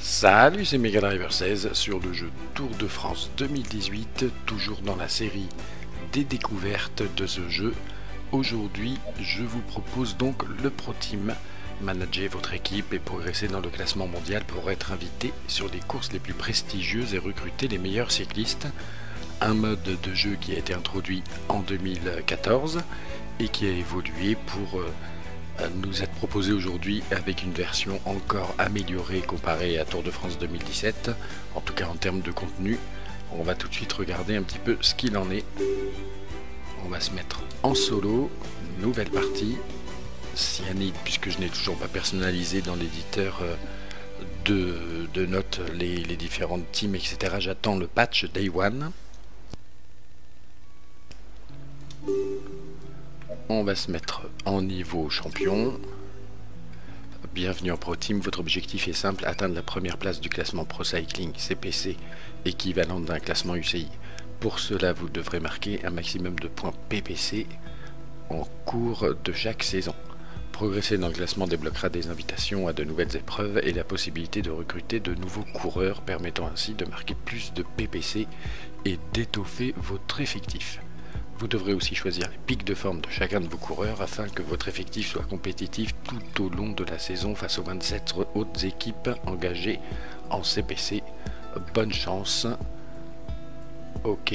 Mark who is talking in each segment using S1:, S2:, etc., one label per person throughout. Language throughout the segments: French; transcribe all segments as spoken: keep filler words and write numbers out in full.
S1: Salut, c'est Mega Driver seize sur le jeu Tour de France deux mille dix-huit, toujours dans la série des découvertes de ce jeu. Aujourd'hui, je vous propose donc le Pro Team. Manager votre équipe et progresser dans le classement mondial pour être invité sur les courses les plus prestigieuses et recruter les meilleurs cyclistes. Un mode de jeu qui a été introduit en deux mille quatorze et qui a évolué pour euh, nous être proposé aujourd'hui avec une version encore améliorée comparée à Tour de France deux mille dix-sept, en tout cas en termes de contenu. On va tout de suite regarder un petit peu ce qu'il en est. On va se mettre en solo, nouvelle partie, Cyanide, puisque je n'ai toujours pas personnalisé dans l'éditeur de, de notes les, les différentes teams, et cetera. J'attends le patch Day One. On va se mettre en niveau champion. Bienvenue en Pro Team, votre objectif est simple, atteindre la première place du classement Pro Cycling C P C, équivalent d'un classement U C I. Pour cela, vous devrez marquer un maximum de points P P C en cours de chaque saison. Progresser dans le classement débloquera des invitations à de nouvelles épreuves et la possibilité de recruter de nouveaux coureurs, permettant ainsi de marquer plus de P P C et d'étoffer votre effectif. Vous devrez aussi choisir les pics de forme de chacun de vos coureurs afin que votre effectif soit compétitif tout au long de la saison face aux vingt-sept autres équipes engagées en C P C. Bonne chance. Ok.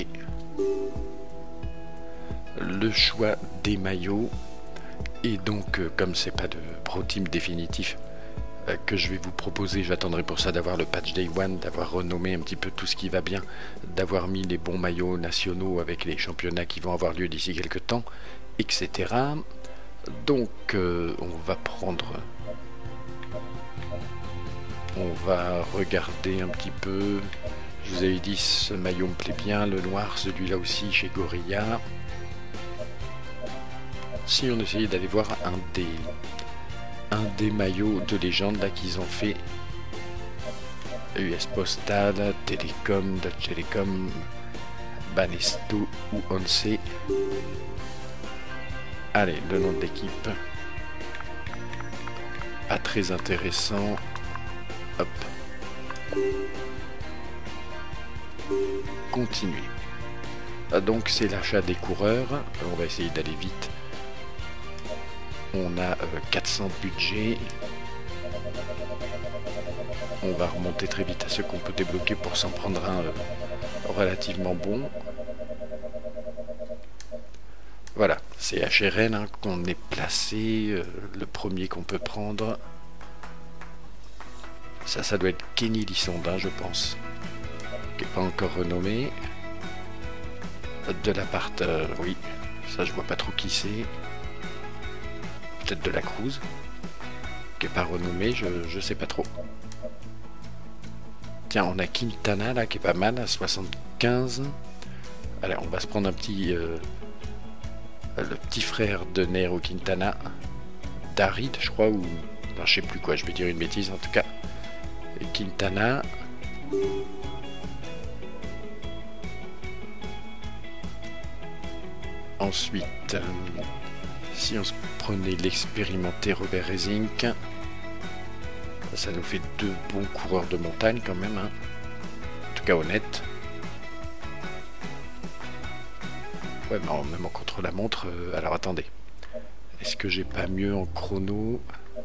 S1: Le choix des maillots. Et donc, euh, comme c'est pas de Pro Team définitif euh, que je vais vous proposer, j'attendrai pour ça d'avoir le patch Day One, d'avoir renommé un petit peu tout ce qui va bien, d'avoir mis les bons maillots nationaux avec les championnats qui vont avoir lieu d'ici quelques temps, et cetera. Donc, euh, on va prendre... On va regarder un petit peu... Je vous avais dit, ce maillot me plaît bien, le noir, celui-là aussi chez Gorilla. Si on essayait d'aller voir un des un des maillots de légende là qu'ils ont fait, U S Postal, Telecom, Dutch Telecom, Banesto ou Once. Allez, le nom de l'équipe, pas très intéressant. Hop, continuer. Donc c'est l'achat des coureurs, on va essayer d'aller vite. On a euh, quatre cents de budget. On va remonter très vite à ceux qu'on peut débloquer pour s'en prendre un euh, relativement bon. Voilà, c'est H R N hein, qu'on est placé, euh, le premier qu'on peut prendre. Ça, ça doit être Kenny Lissonde, hein, je pense, qui n'est pas encore renommé. De la part, euh, oui, ça je vois pas trop qui c'est. Peut-être de la Cruz, qui n'est pas renommé, je, je sais pas trop. Tiens, on a Quintana là qui est pas mal à soixante-quinze. Allez, on va se prendre un petit euh, le petit frère de Nero Quintana, Darid je crois, ou non, je sais plus quoi, je vais dire une bêtise en tout cas. Et Quintana. Ensuite, euh, si on se prenait l'expérimenté Robert Rezink, ça nous fait deux bons coureurs de montagne quand même, hein. En tout cas honnête. Ouais, mais en, même en contre-la-montre, euh, alors attendez, est-ce que j'ai pas mieux en chrono?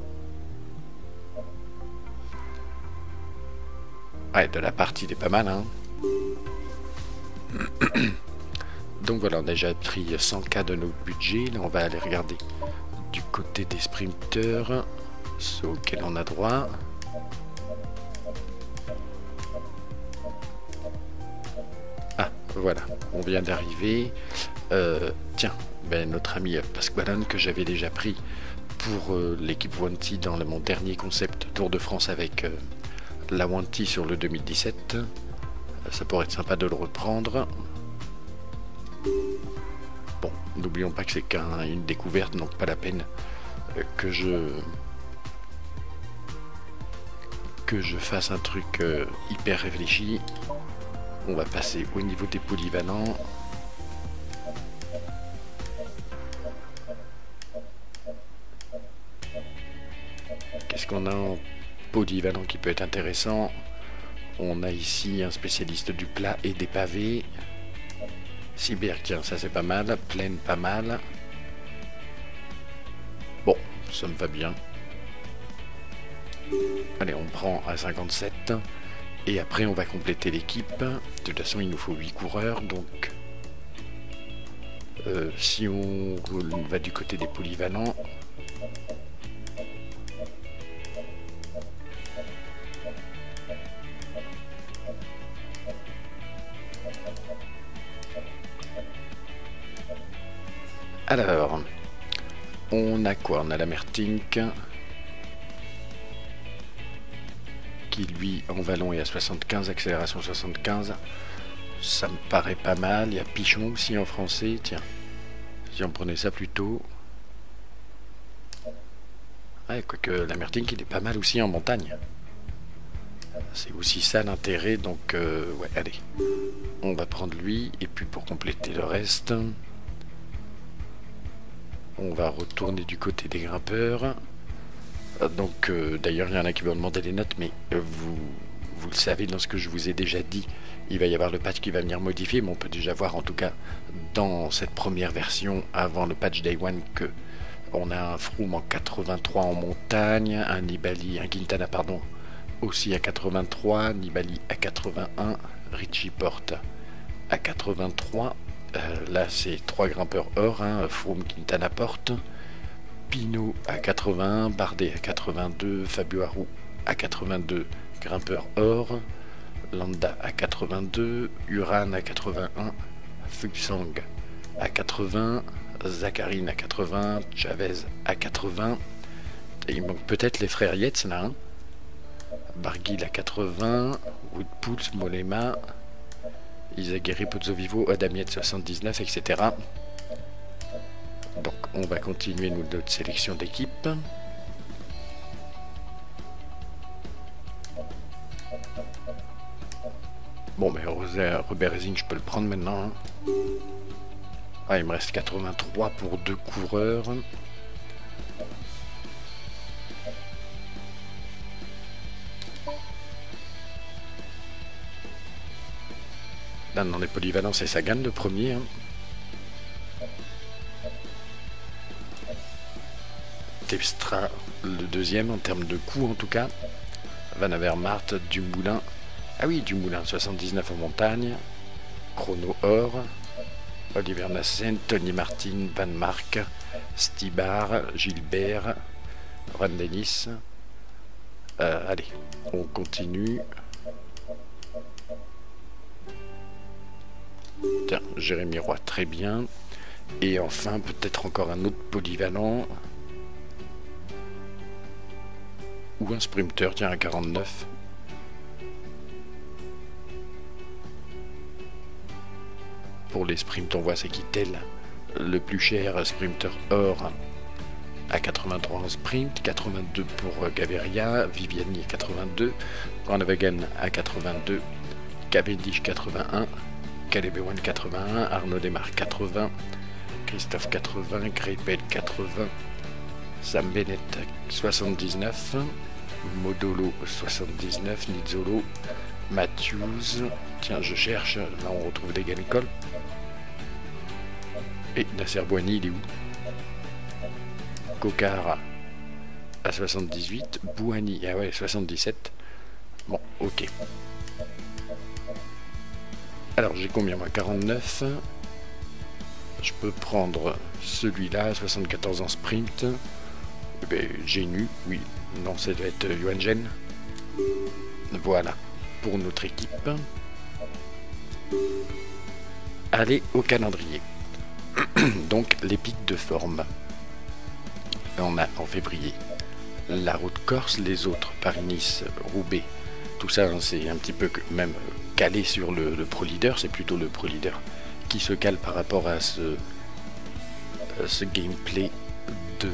S1: Ouais, de la partie il est pas mal, hein. Donc voilà, on a déjà pris cent K de nos budgets. Là, on va aller regarder du côté des sprinteurs, ceux auxquels on a droit. Ah, voilà, on vient d'arriver. Euh, tiens, ben, notre ami Pasqualone, que j'avais déjà pris pour euh, l'équipe Wanty dans le, mon dernier concept Tour de France avec euh, la Wanty sur le deux mille dix-sept. Ça pourrait être sympa de le reprendre. Bon, n'oublions pas que c'est qu'une découverte, donc pas la peine euh, que je que je fasse un truc euh, hyper réfléchi. On va passer au niveau des polyvalents. Qu'est-ce qu'on a en polyvalent qui peut être intéressant. On a ici un spécialiste du plat et des pavés. Sibir, tiens, ça c'est pas mal. Plaine, pas mal. Bon, ça me va bien. Allez, on prend à cinquante-sept. Et après, on va compléter l'équipe. De toute façon, il nous faut huit coureurs. Donc, euh, si on va du côté des polyvalents... Alors, on a quoi? On a la Mertink qui lui en vallon est à soixante-quinze, accélération soixante-quinze. Ça me paraît pas mal. Il y a Pichon aussi en français. Tiens, si on prenait ça plutôt. Ouais, quoique la Mertink il est pas mal aussi en montagne. C'est aussi ça l'intérêt. Donc, euh, ouais, allez. On va prendre lui. Et puis pour compléter le reste... On va retourner du côté des grimpeurs. Donc, euh, d'ailleurs, il y en a qui vont demander les notes, mais euh, vous, vous le savez, dans ce que je vous ai déjà dit, il va y avoir le patch qui va venir modifier, mais on peut déjà voir, en tout cas, dans cette première version, avant le patch Day One, que on a un Froome en quatre-vingt-trois en montagne, un Nibali, un Quintana, pardon, aussi à quatre-vingt-trois, Nibali à quatre-vingt-un, Richie Porte à quatre-vingt-trois. Euh, là, c'est trois grimpeurs or, hein, Froome, Quintana, Porte, Pinot à quatre-vingt-un, Bardet à quatre-vingt-deux, Fabio Aru à quatre-vingt-deux, grimpeur or, Landa à quatre-vingt-deux, Uran à quatre-vingt-un, Fuglsang à quatre-vingts, Zakharine à quatre-vingts, Chavez à quatre-vingts, et il manque peut-être les frères Yates là, hein. Barguil à quatre-vingts, Woodpulse, Molema, Izagirre, Pozzovivo, Adam Yates soixante-dix-neuf, et cetera. Donc on va continuer nous, notre sélection d'équipe. Bon, mais Robert Racing, je peux le prendre maintenant. Hein. Ah, il me reste quatre-vingt-trois pour deux coureurs. Là, dans les polyvalents, c'est Sagan le premier. Hein. Telstra le deuxième en termes de coût en tout cas. Van Avermaet, Dumoulin. Ah oui, Dumoulin, soixante-dix-neuf en montagne. Chrono Or. Oliver Nassen, Tony Martin, Van Mark, Stibar, Gilbert, Ron Dennis. Euh, allez, on continue. Tiens, Jérémy Roy, très bien. Et enfin, peut-être encore un autre polyvalent. Ou un sprinter, tiens, à quarante-neuf. Pour les sprints, on voit c'est Kittel, le plus cher sprinter or à quatre-vingt-trois en sprint, quatre-vingt-deux pour Gaviria, Viviani à quatre-vingt-deux, Groenewegen à quatre-vingt-deux, Cavendish quatre-vingt-un, Caleb Ewan quatre-vingt-un, Arnaud Desmar quatre-vingts, Christophe quatre-vingts, Greipel quatre-vingts, Sam Bennett soixante-dix-neuf, Modolo soixante-dix-neuf, Nizzolo, Matthews, tiens je cherche, là on retrouve des Ganicol. Et Nasser Boigny, il est où? Kokar à soixante-dix-huit, Bouhani, ah ouais, soixante-dix-sept. Bon, ok. Alors j'ai combien moi? quarante-neuf. Je peux prendre celui-là, soixante-quatorze en sprint. Eh ben, Genu, oui. Non, ça doit être Yuan Gen. Voilà, pour notre équipe. Allez au calendrier. Donc les pics de forme. On a en février la route Corse, les autres Paris-Nice, Roubaix, tout ça hein, c'est un petit peu même calé sur le, le Pro Leader, c'est plutôt le Pro Leader qui se cale par rapport à ce, à ce gameplay de,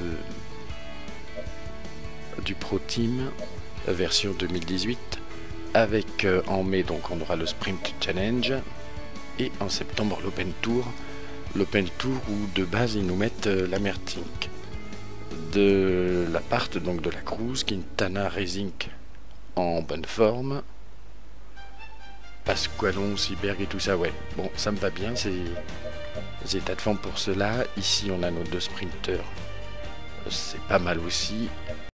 S1: du Pro Team version deux mille dix-huit avec euh, en mai donc on aura le Sprint Challenge et en septembre l'Open Tour. L'Open Tour où de base ils nous mettent euh, la Mertink de la part donc de la Cruise, Quintana Racing en bonne forme. Pasqualon, Seeberg et tout ça, ouais. Bon, ça me va bien, c'est les états de forme pour cela. Ici, on a nos deux sprinteurs. C'est pas mal aussi.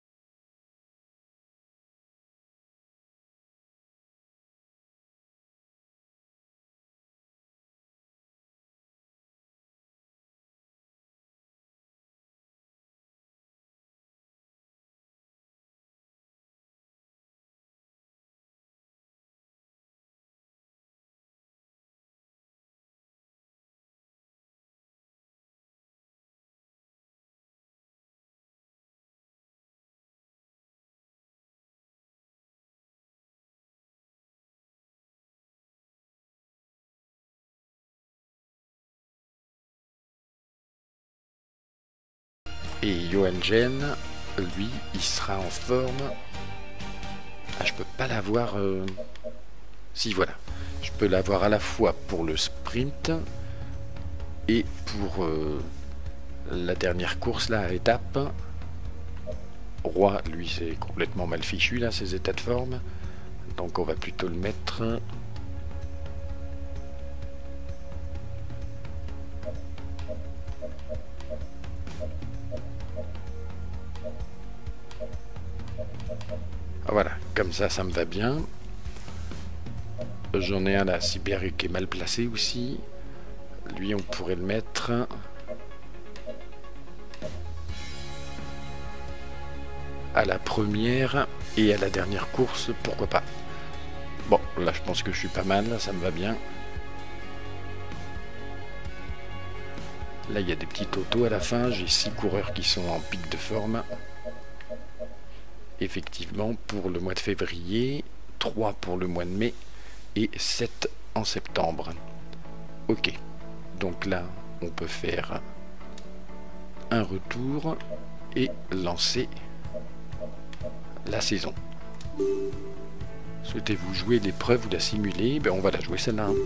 S1: Et Johan Gen, lui, il sera en forme. Ah, je peux pas l'avoir... Euh... Si, voilà. Je peux l'avoir à la fois pour le sprint et pour euh, la dernière course, là, à étape. Roi, lui, c'est complètement mal fichu, là, ses états de forme. Donc on va plutôt le mettre... Voilà, comme ça, ça me va bien. J'en ai un là, Seeberg, qui est mal placé aussi. Lui, on pourrait le mettre... à la première et à la dernière course, pourquoi pas. Bon, là, je pense que je suis pas mal, ça me va bien. Là, il y a des petits autos à la fin. J'ai six coureurs qui sont en pic de forme. Effectivement, pour le mois de février, trois pour le mois de mai et sept en septembre. Ok, donc là, on peut faire un retour et lancer la saison. Souhaitez-vous jouer l'épreuve ou la simuler? Ben, on va la jouer celle-là. Hein.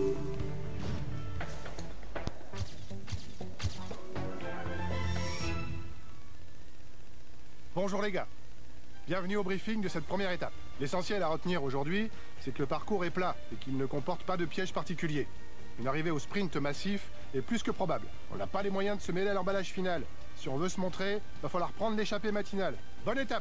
S2: Bonjour les gars. Bienvenue au briefing de cette première étape. L'essentiel à retenir aujourd'hui, c'est que le parcours est plat et qu'il ne comporte pas de pièges particuliers. Une arrivée au sprint massif est plus que probable. On n'a pas les moyens de se mêler à l'emballage final. Si on veut se montrer, va falloir prendre l'échappée matinale. Bonne étape!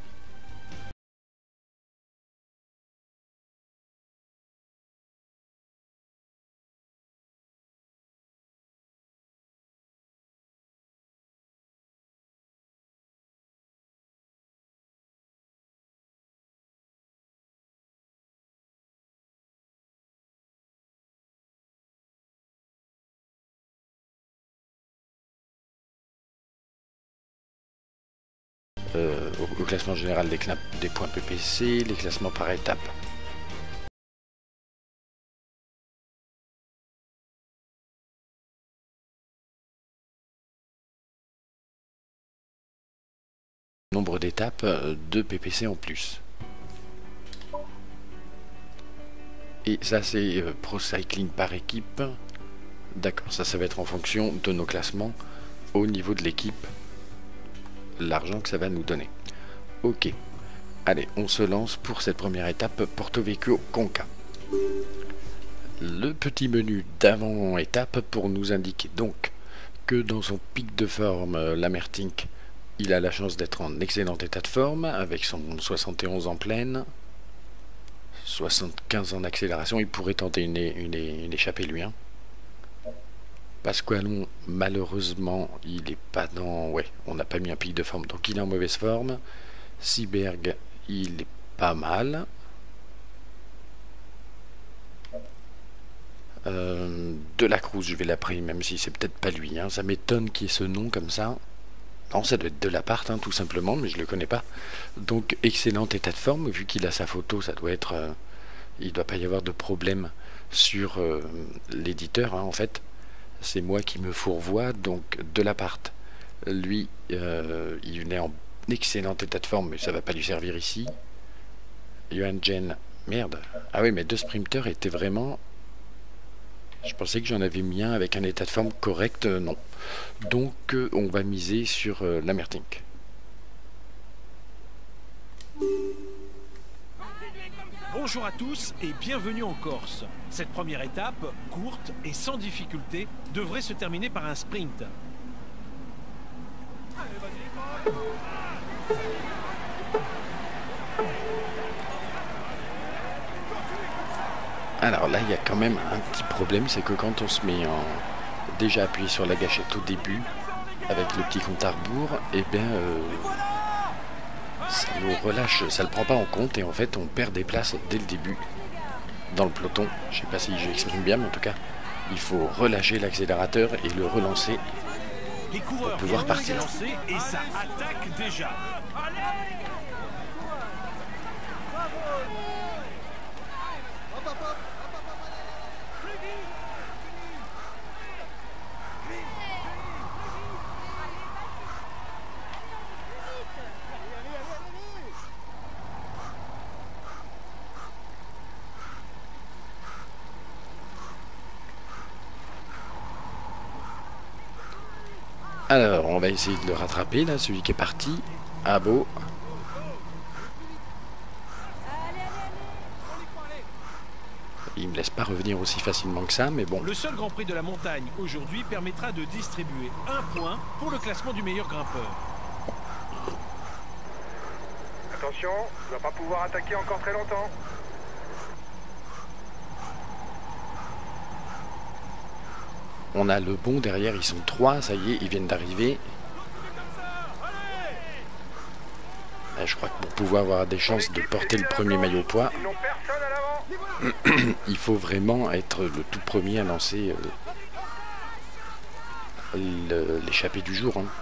S1: Euh, au, au classement général des, des points P P C, les classements par étape. Nombre d'étapes, deux P P C en plus. Et ça c'est euh, Pro Cycling par équipe. D'accord, ça ça va être en fonction de nos classements au niveau de l'équipe. L'argent que ça va nous donner. Ok. Allez, on se lance pour cette première étape Porto Vecchio Conca. Le petit menu d'avant-étape pour nous indiquer donc que dans son pic de forme, Lamertink, il a la chance d'être en excellent état de forme avec son soixante et onze en pleine, soixante-quinze en accélération. Il pourrait tenter une, une, une échappée lui. Hein. Pasqualon, malheureusement, il n'est pas dans... Ouais, on n'a pas mis un pic de forme, donc il est en mauvaise forme. Seeberg, il est pas mal. Euh, de la Cruz, je vais l'appeler, même si c'est peut-être pas lui. Hein. Ça m'étonne qu'il y ait ce nom comme ça. Non, ça doit être de la part, hein, tout simplement, mais je le connais pas. Donc, excellent état de forme, vu qu'il a sa photo, ça doit être... Euh, il ne doit pas y avoir de problème sur euh, l'éditeur, hein, en fait. C'est moi qui me fourvoie, donc de l'appart. Lui, euh, il est en excellent état de forme, mais ça va pas lui servir ici. Johan Gen, merde. Ah oui, mes deux sprinters étaient vraiment... Je pensais que j'en avais mis un avec un état de forme correct, euh, non. Donc, euh, on va miser sur euh, Lamertink.
S3: Bonjour à tous et bienvenue en Corse. Cette première étape, courte et sans difficulté, devrait se terminer par un sprint.
S1: Alors là, il y a quand même un petit problème, c'est que quand on se met en déjà appuyé sur la gâchette au début, avec le petit compte à rebours, et bien euh, ça nous relâche, ça le prend pas en compte et en fait on perd des places dès le début dans le peloton. Je sais pas si j'exprime bien, mais en tout cas, il faut relâcher l'accélérateur et le relancer
S3: Les coureurs
S1: pour pouvoir
S3: viennent de
S1: partir.
S3: lancer et ça attaque déjà.
S1: Alors, on va essayer de le rattraper, là, celui qui est parti. Ah beau. Il me laisse pas revenir aussi facilement que ça, mais bon.
S3: Le seul Grand Prix de la montagne aujourd'hui permettra de distribuer un point pour le classement du meilleur grimpeur.
S2: Attention, tu vas pas pouvoir attaquer encore très longtemps.
S1: On a le bon derrière, ils sont trois, ça y est, ils viennent d'arriver. Je crois que pour pouvoir avoir des chances de porter le premier maillot poids, il faut vraiment être le tout premier à lancer euh, l'échappée du jour. Hein.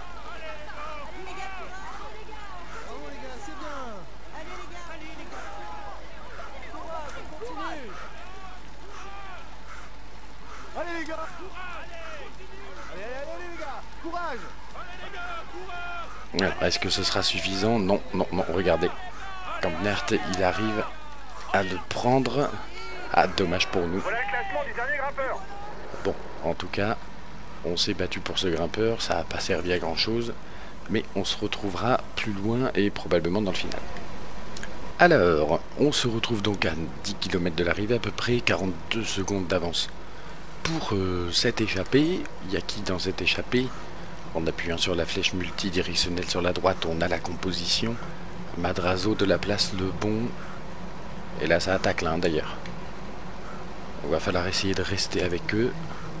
S2: Allez les gars! Allez, allez, allez les gars! Courage!
S1: Alors, est-ce que ce sera suffisant? Non, non, non, regardez. Quand Nert, il arrive à le prendre. Ah, dommage pour nous.
S2: Voilà le classement du dernier grimpeur.
S1: Bon, en tout cas, on s'est battu pour ce grimpeur. Ça n'a pas servi à grand-chose. Mais on se retrouvera plus loin et probablement dans le final. Alors, on se retrouve donc à dix kilomètres de l'arrivée, à peu près quarante-deux secondes d'avance. Pour euh, cette échappée, il y a qui dans cette échappée? En appuyant sur la flèche multidirectionnelle sur la droite, on a la composition. Madrazo de la place Le Bon. Et là, ça attaque là, d'ailleurs. Il va falloir essayer de rester avec eux.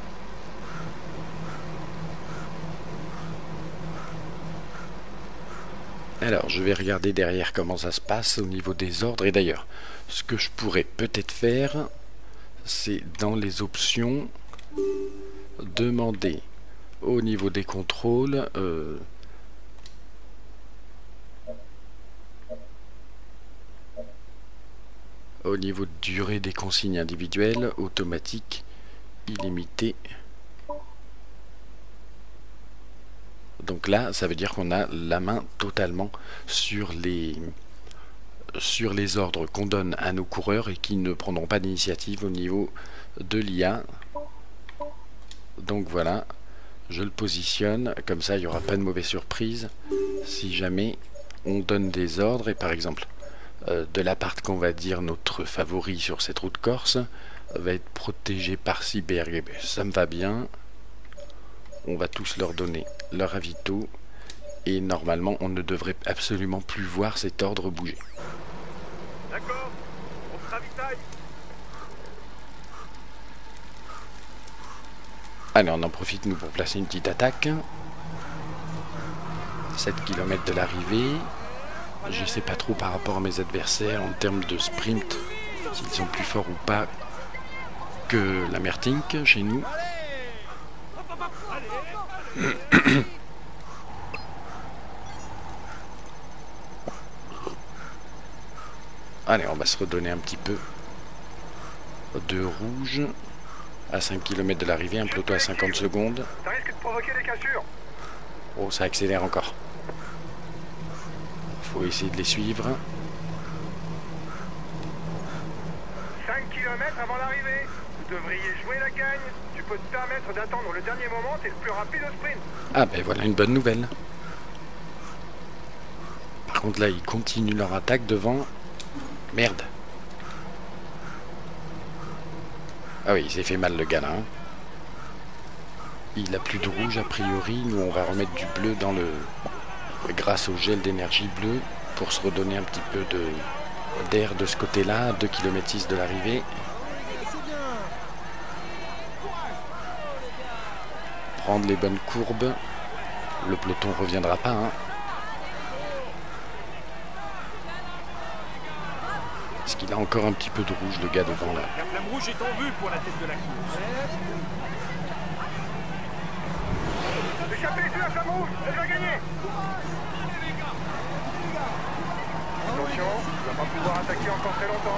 S1: Alors, je vais regarder derrière comment ça se passe au niveau des ordres. Et d'ailleurs, ce que je pourrais peut-être faire, c'est dans les options, demander au niveau des contrôles euh, au niveau de durée des consignes individuelles, automatique, illimité. Donc là, ça veut dire qu'on a la main totalement sur les sur les ordres qu'on donne à nos coureurs et qui ne prendront pas d'initiative au niveau de l'I A. Donc voilà, je le positionne, comme ça il n'y aura pas de mauvaise surprise si jamais on donne des ordres et par exemple euh, de la part qu'on va dire notre favori sur cette route corse va être protégé par Cyberg. Ça me va bien, on va tous leur donner leur avito et normalement on ne devrait absolument plus voir cet ordre bouger.
S2: D'accord, on se ravitaille.
S1: Allez, on en profite nous pour placer une petite attaque. sept kilomètres de l'arrivée. Je ne sais pas trop par rapport à mes adversaires en termes de sprint, s'ils sont plus forts ou pas que la Mertink chez nous. Allez, on va se redonner un petit peu de rouge. À cinq kilomètres de l'arrivée, un peloton à cinquante secondes.
S2: Ça risque de provoquer des cassures.
S1: Oh, ça accélère encore. Faut essayer de les suivre.
S2: cinq kilomètres avant l'arrivée. Vous devriez jouer la gagne. Tu peux te permettre d'attendre le dernier moment, t'es le plus rapide au sprint.
S1: Ah ben voilà une bonne nouvelle. Par contre là, ils continuent leur attaque devant. Merde. Ah oui, il s'est fait mal le gars là. Hein. Il a plus de rouge a priori. Nous on va remettre du bleu dans le... grâce au gel d'énergie bleue pour se redonner un petit peu de d'air de ce côté-là. deux kilomètres six de l'arrivée. Prendre les bonnes courbes. Le peloton reviendra pas. Hein. Est-ce qu'il a encore un petit peu de rouge le gars devant là?
S3: La flamme rouge est en vue pour la tête de la course.
S2: Échappez sur la flamme rouge, elle va gagner. Attention, il va pas pouvoir attaquer encore très longtemps.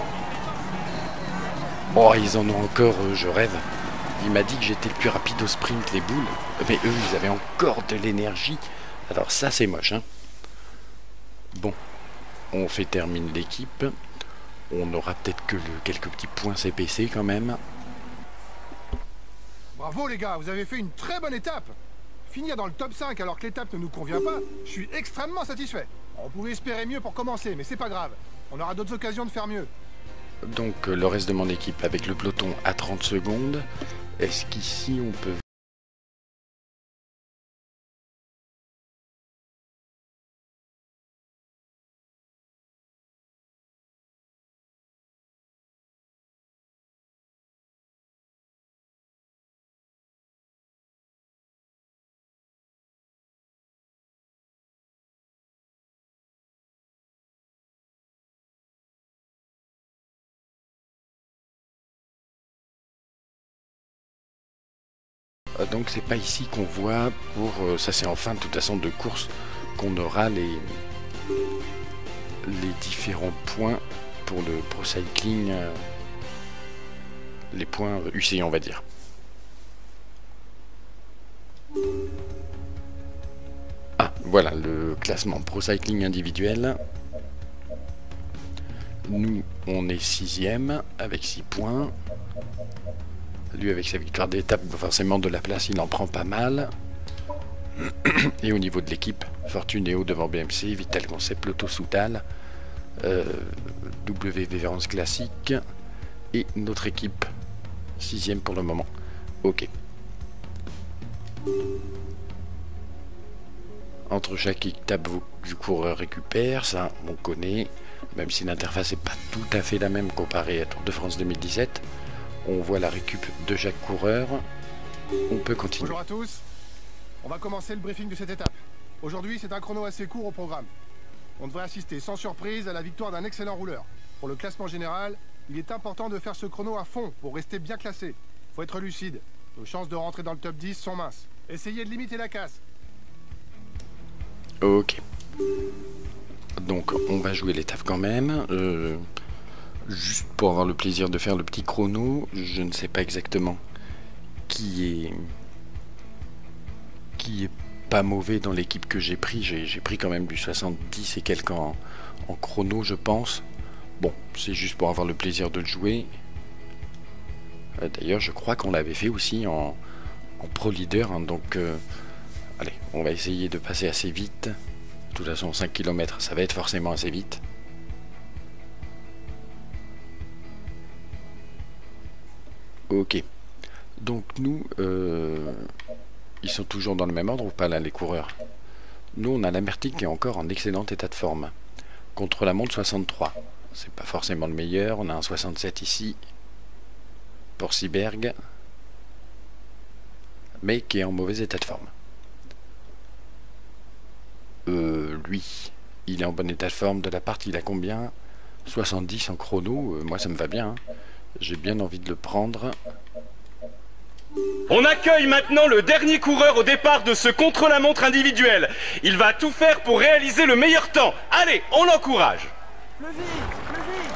S1: Oh, ils en ont encore, euh, je rêve. Il m'a dit que j'étais le plus rapide au sprint, les boules. Mais eux, ils avaient encore de l'énergie. Alors ça, c'est moche. Hein. Bon, on fait terminer l'équipe. On aura peut-être que le, quelques petits points C P C quand même.
S2: Bravo les gars, vous avez fait une très bonne étape. Finir dans le top cinq alors que l'étape ne nous convient pas, je suis extrêmement satisfait. On pouvait espérer mieux pour commencer, mais c'est pas grave. On aura d'autres occasions de faire mieux.
S1: Donc le reste de mon équipe avec le peloton à trente secondes. Est-ce qu'ici on peut... Donc c'est pas ici qu'on voit pour... Euh, ça c'est en fin de toute façon de course qu'on aura les, les différents points pour le Pro Cycling, euh, les points U C I on va dire. Ah voilà le classement Pro Cycling individuel. Nous on est sixième avec six points. Lui avec sa victoire d'étape, forcément de la place il en prend pas mal. Et au niveau de l'équipe, Fortunéo devant B M C, Vital Concept, Lotto Soutal, euh, W V Vérance Classique et notre équipe sixième pour le moment. Ok. Entre chaque étape du coureur récupère, ça on connaît, même si l'interface n'est pas tout à fait la même comparée à Tour de France deux mille dix-sept. On voit la récup de chaque coureur. On peut continuer.
S2: Bonjour à tous. On va commencer le briefing de cette étape. Aujourd'hui, c'est un chrono assez court au programme. On devrait assister sans surprise à la victoire d'un excellent rouleur. Pour le classement général, il est important de faire ce chrono à fond pour rester bien classé. Faut être lucide. Nos chances de rentrer dans le top dix sont minces. Essayez de limiter la casse.
S1: Ok. Donc, on va jouer l'étape quand même. Euh... Juste pour avoir le plaisir de faire le petit chrono, je ne sais pas exactement qui est qui est pas mauvais dans l'équipe que j'ai pris. J'ai pris quand même du soixante-dix et quelques en, en chrono, je pense. Bon, c'est juste pour avoir le plaisir de le jouer. Euh, D'ailleurs, je crois qu'on l'avait fait aussi en, en Pro Leader. Hein, donc, euh, allez, on va essayer de passer assez vite. De toute façon, cinq kilomètres, ça va être forcément assez vite. Ok, donc nous, euh, ils sont toujours dans le même ordre ou pas là les coureurs? Nous on a l'Amertic qui est encore en excellent état de forme. Contre la montre soixante-trois, c'est pas forcément le meilleur, on a un soixante-sept ici pour Seeberg, mais qui est en mauvais état de forme. Euh, lui, il est en bon état de forme de la part, il a combien? soixante-dix en chrono, euh, moi ça me va bien. Hein. J'ai bien envie de le prendre.
S4: On accueille maintenant le dernier coureur au départ de ce contre-la-montre individuel. Il va tout faire pour réaliser le meilleur temps. Allez, on l'encourage.
S5: Plus vite, plus vite.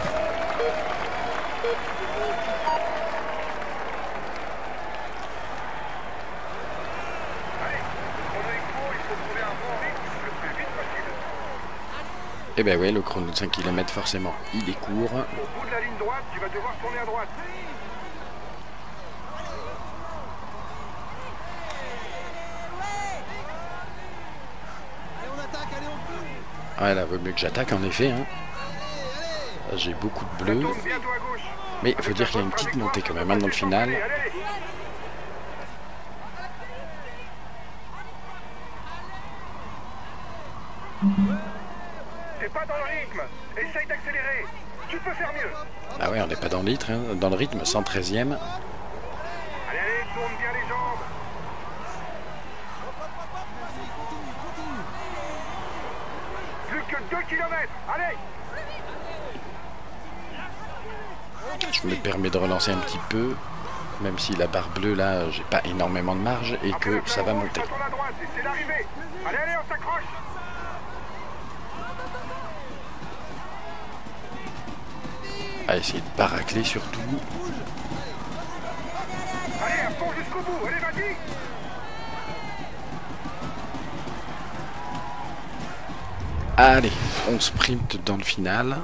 S1: Eh ben ouais, le chrono de cinq kilomètres forcément, il est court.
S2: Au bout de la ligne droite, tu vas devoir tourner à droite.
S5: Allez, on attaque, allez, on court.
S1: Ouais, là, vaut mieux que j'attaque en effet. Hein. J'ai beaucoup de bleu. Mais il faut dire qu'il y a une petite montée quand même hein, dans le final.
S2: T'es pas dans le rythme. Essaye d'accélérer. Tu peux faire mieux.
S1: Ah ouais, on n'est pas dans le rythme, hein, dans le rythme, cent treizième.
S2: Allez, allez, tourne bien les jambes. Plus que deux kilomètres. Allez.
S1: Je me permets de relancer un petit peu, même si la barre bleue là, j'ai pas énormément de marge et que ça va monter.
S2: À droite, c'est l'arrivée. Allez, allez, on s'accroche.
S1: À essayer de pas racler surtout.
S2: Allez, à fond jusqu'au bout. Allez, vas-y.
S1: Allez, on sprint dans le final.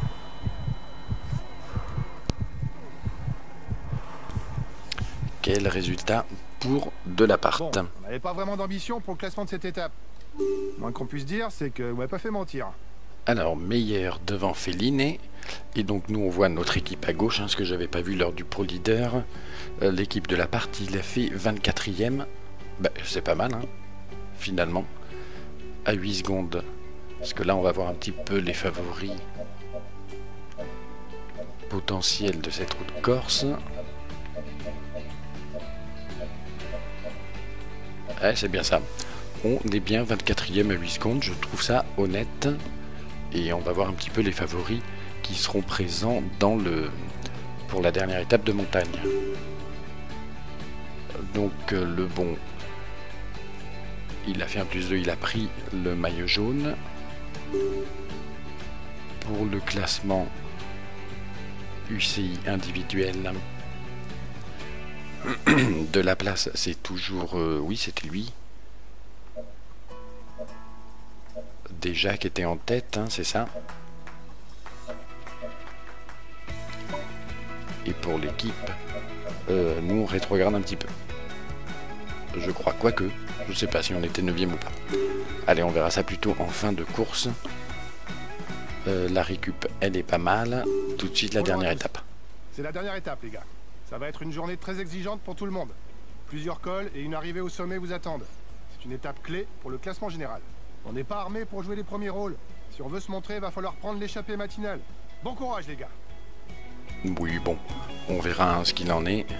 S1: Quel résultat pour de l'appart.
S2: Bon, on n'avait pas vraiment d'ambition pour le classement de cette étape. Le moins qu'on puisse dire, c'est que vous m'avez pas fait mentir.
S1: Alors, meilleur devant Fellini. Et donc, nous, on voit notre équipe à gauche, hein, ce que j'avais pas vu lors du Pro Leader. Euh, L'équipe de l'appart, il a fait vingt-quatrième. Bah, c'est pas mal, hein, finalement. À huit secondes. Parce que là, on va voir un petit peu les favoris potentiels de cette route corse. Ouais, c'est bien ça. On est bien vingt-quatrième à huit secondes, je trouve ça honnête. Et on va voir un petit peu les favoris qui seront présents dans le pour la dernière étape de montagne. Donc euh, le bon, il a fait un plus deux, il a pris le maillot jaune. Pour le classement U C I individuel de la place, c'est toujours... Euh, oui, c'était lui. Déjà qui était en tête, hein, c'est ça. Et pour l'équipe, euh, nous on rétrograde un petit peu. Je crois, quoique, je sais pas si on était neuvième ou pas. Allez, on verra ça plutôt en fin de course. Euh, la récup, elle est pas mal. Tout de suite, la dernière étape.
S2: C'est la dernière étape, les gars. Ça va être une journée très exigeante pour tout le monde. Plusieurs cols et une arrivée au sommet vous attendent. C'est une étape clé pour le classement général. On n'est pas armé pour jouer les premiers rôles. Si on veut se montrer, il va falloir prendre l'échappée matinale. Bon courage, les gars.
S1: Oui, bon, on verra hein, ce qu'il en est.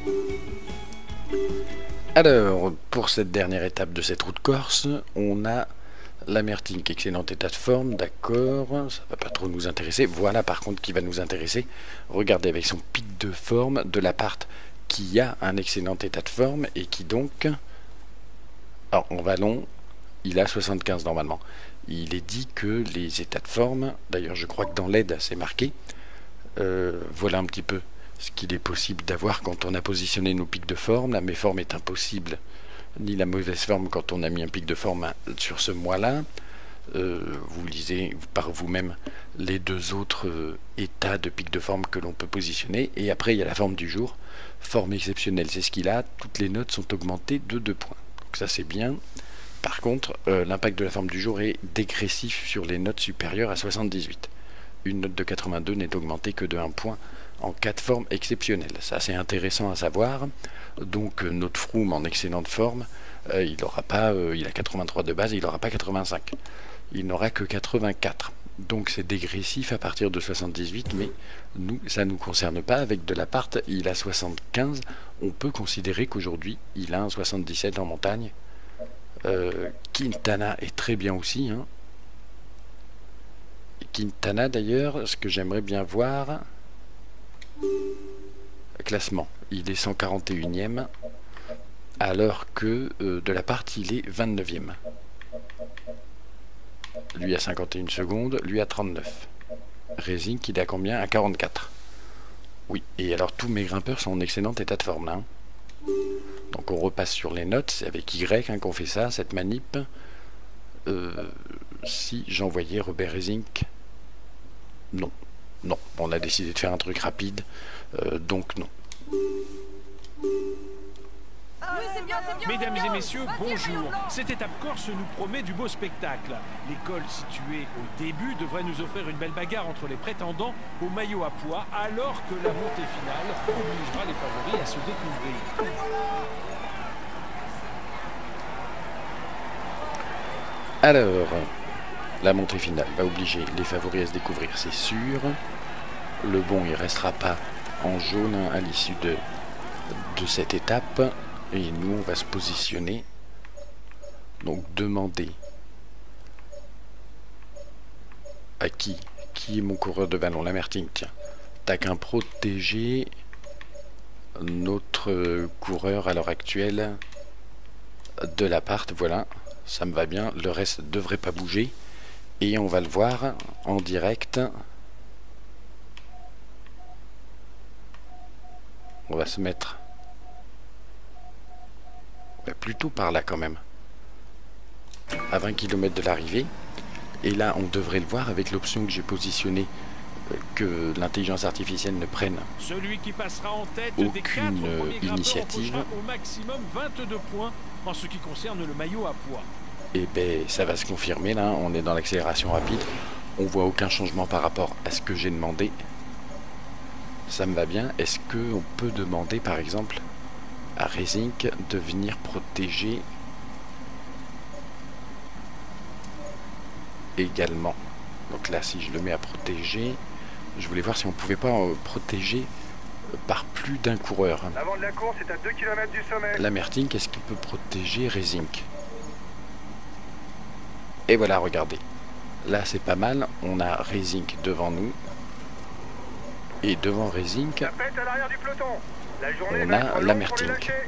S1: Alors, pour cette dernière étape de cette route corse, on a Lamertine, excellent état de forme, d'accord, ça va pas trop nous intéresser. Voilà par contre qui va nous intéresser. Regardez avec son pic de forme de l'appart qui a un excellent état de forme et qui donc, alors en vallon, il a soixante-quinze normalement. Il est dit que les états de forme, d'ailleurs je crois que dans l'aide c'est marqué, euh, voilà un petit peu ce qu'il est possible d'avoir quand on a positionné nos pics de forme. La méforme est impossible, ni la mauvaise forme quand on a mis un pic de forme sur ce mois-là. Euh, vous lisez par vous-même les deux autres euh, états de pic de forme que l'on peut positionner. Et après, il y a la forme du jour. Forme exceptionnelle, c'est ce qu'il a. Toutes les notes sont augmentées de deux points. Donc ça, c'est bien. Par contre, euh, l'impact de la forme du jour est dégressif sur les notes supérieures à soixante-dix-huit. Une note de quatre-vingt-deux n'est augmentée que de un point en cas de forme exceptionnelle. Ça, c'est intéressant à savoir. Donc, euh, notre Froome en excellente forme, euh, il aura pas, euh, il a quatre-vingt-trois de base, il n'aura pas quatre-vingt-cinq. Il n'aura que quatre-vingt-quatre. Donc, c'est dégressif à partir de soixante-dix-huit, mais nous, ça ne nous concerne pas. Avec de l'appart, il a soixante-quinze. On peut considérer qu'aujourd'hui, il a un soixante-dix-sept en montagne. Euh, Quintana est très bien aussi. Hein. Quintana, d'ailleurs, ce que j'aimerais bien voir... Classement, il est cent quarante et unième alors que euh, de l'appart il est vingt-neuvième. Lui à cinquante et une secondes, lui à trente-neuf. Racing il est à combien? À quarante-quatre. Oui, et alors tous mes grimpeurs sont en excellent état de forme là. Hein. Donc on repasse sur les notes, c'est avec Y hein, qu'on fait ça, cette manip. Euh, si j'envoyais Robert Racing, non. Non, on a décidé de faire un truc rapide, euh, donc non.
S5: c'est bien, c'est bien.
S3: Mesdames
S5: c'est
S3: et
S5: bien.
S3: messieurs,
S5: Vas-y,
S3: bonjour.
S5: Rayon Blanc.
S3: Cette étape corse nous promet du beau spectacle. L'école située au début devrait nous offrir une belle bagarre entre les prétendants au maillot à pois, alors que la montée finale obligera les favoris à se découvrir.
S1: Alors, la montée finale va obliger les favoris à se découvrir, c'est sûr. Le bon, il restera pas en jaune hein, à l'issue de, de cette étape. Et nous, on va se positionner. Donc, demander à qui Qui est mon coureur de ballon? Lamertine, tiens. T'as qu'un protéger notre coureur à l'heure actuelle de l'appart, voilà. Ça me va bien, le reste ne devrait pas bouger. Et on va le voir en direct. On va se mettre ouais, plutôt par là quand même. À vingt kilomètres de l'arrivée. Et là, on devrait le voir avec l'option que j'ai positionnée, euh, que l'intelligence artificielle ne prenne
S3: Celui qui passera en tête
S1: aucune
S3: des quatre premiers grimpeurs
S1: initiative.
S3: empochera au maximum vingt-deux points en ce qui concerne le maillot à pois.
S1: Et ben ça va se confirmer là, on est dans l'accélération rapide. On voit aucun changement par rapport à ce que j'ai demandé. Ça me va bien. Est-ce qu'on peut demander par exemple à Rezink de venir protéger également? Donc là si je le mets à protéger, je voulais voir si on pouvait pas euh, protéger euh, par plus d'un coureur.
S2: L'avant de la course est à deux kilomètres du sommet.
S1: Lamertine, qu'est-ce qu'il peut protéger Rezink? Et voilà, regardez. Là, c'est pas mal. On a Rezink devant nous. Et devant Rezink,
S2: La fête à l'arrière du peloton. La journée
S1: on
S2: va
S1: a
S2: être longue
S1: Lamertine.
S2: pour les lâcher.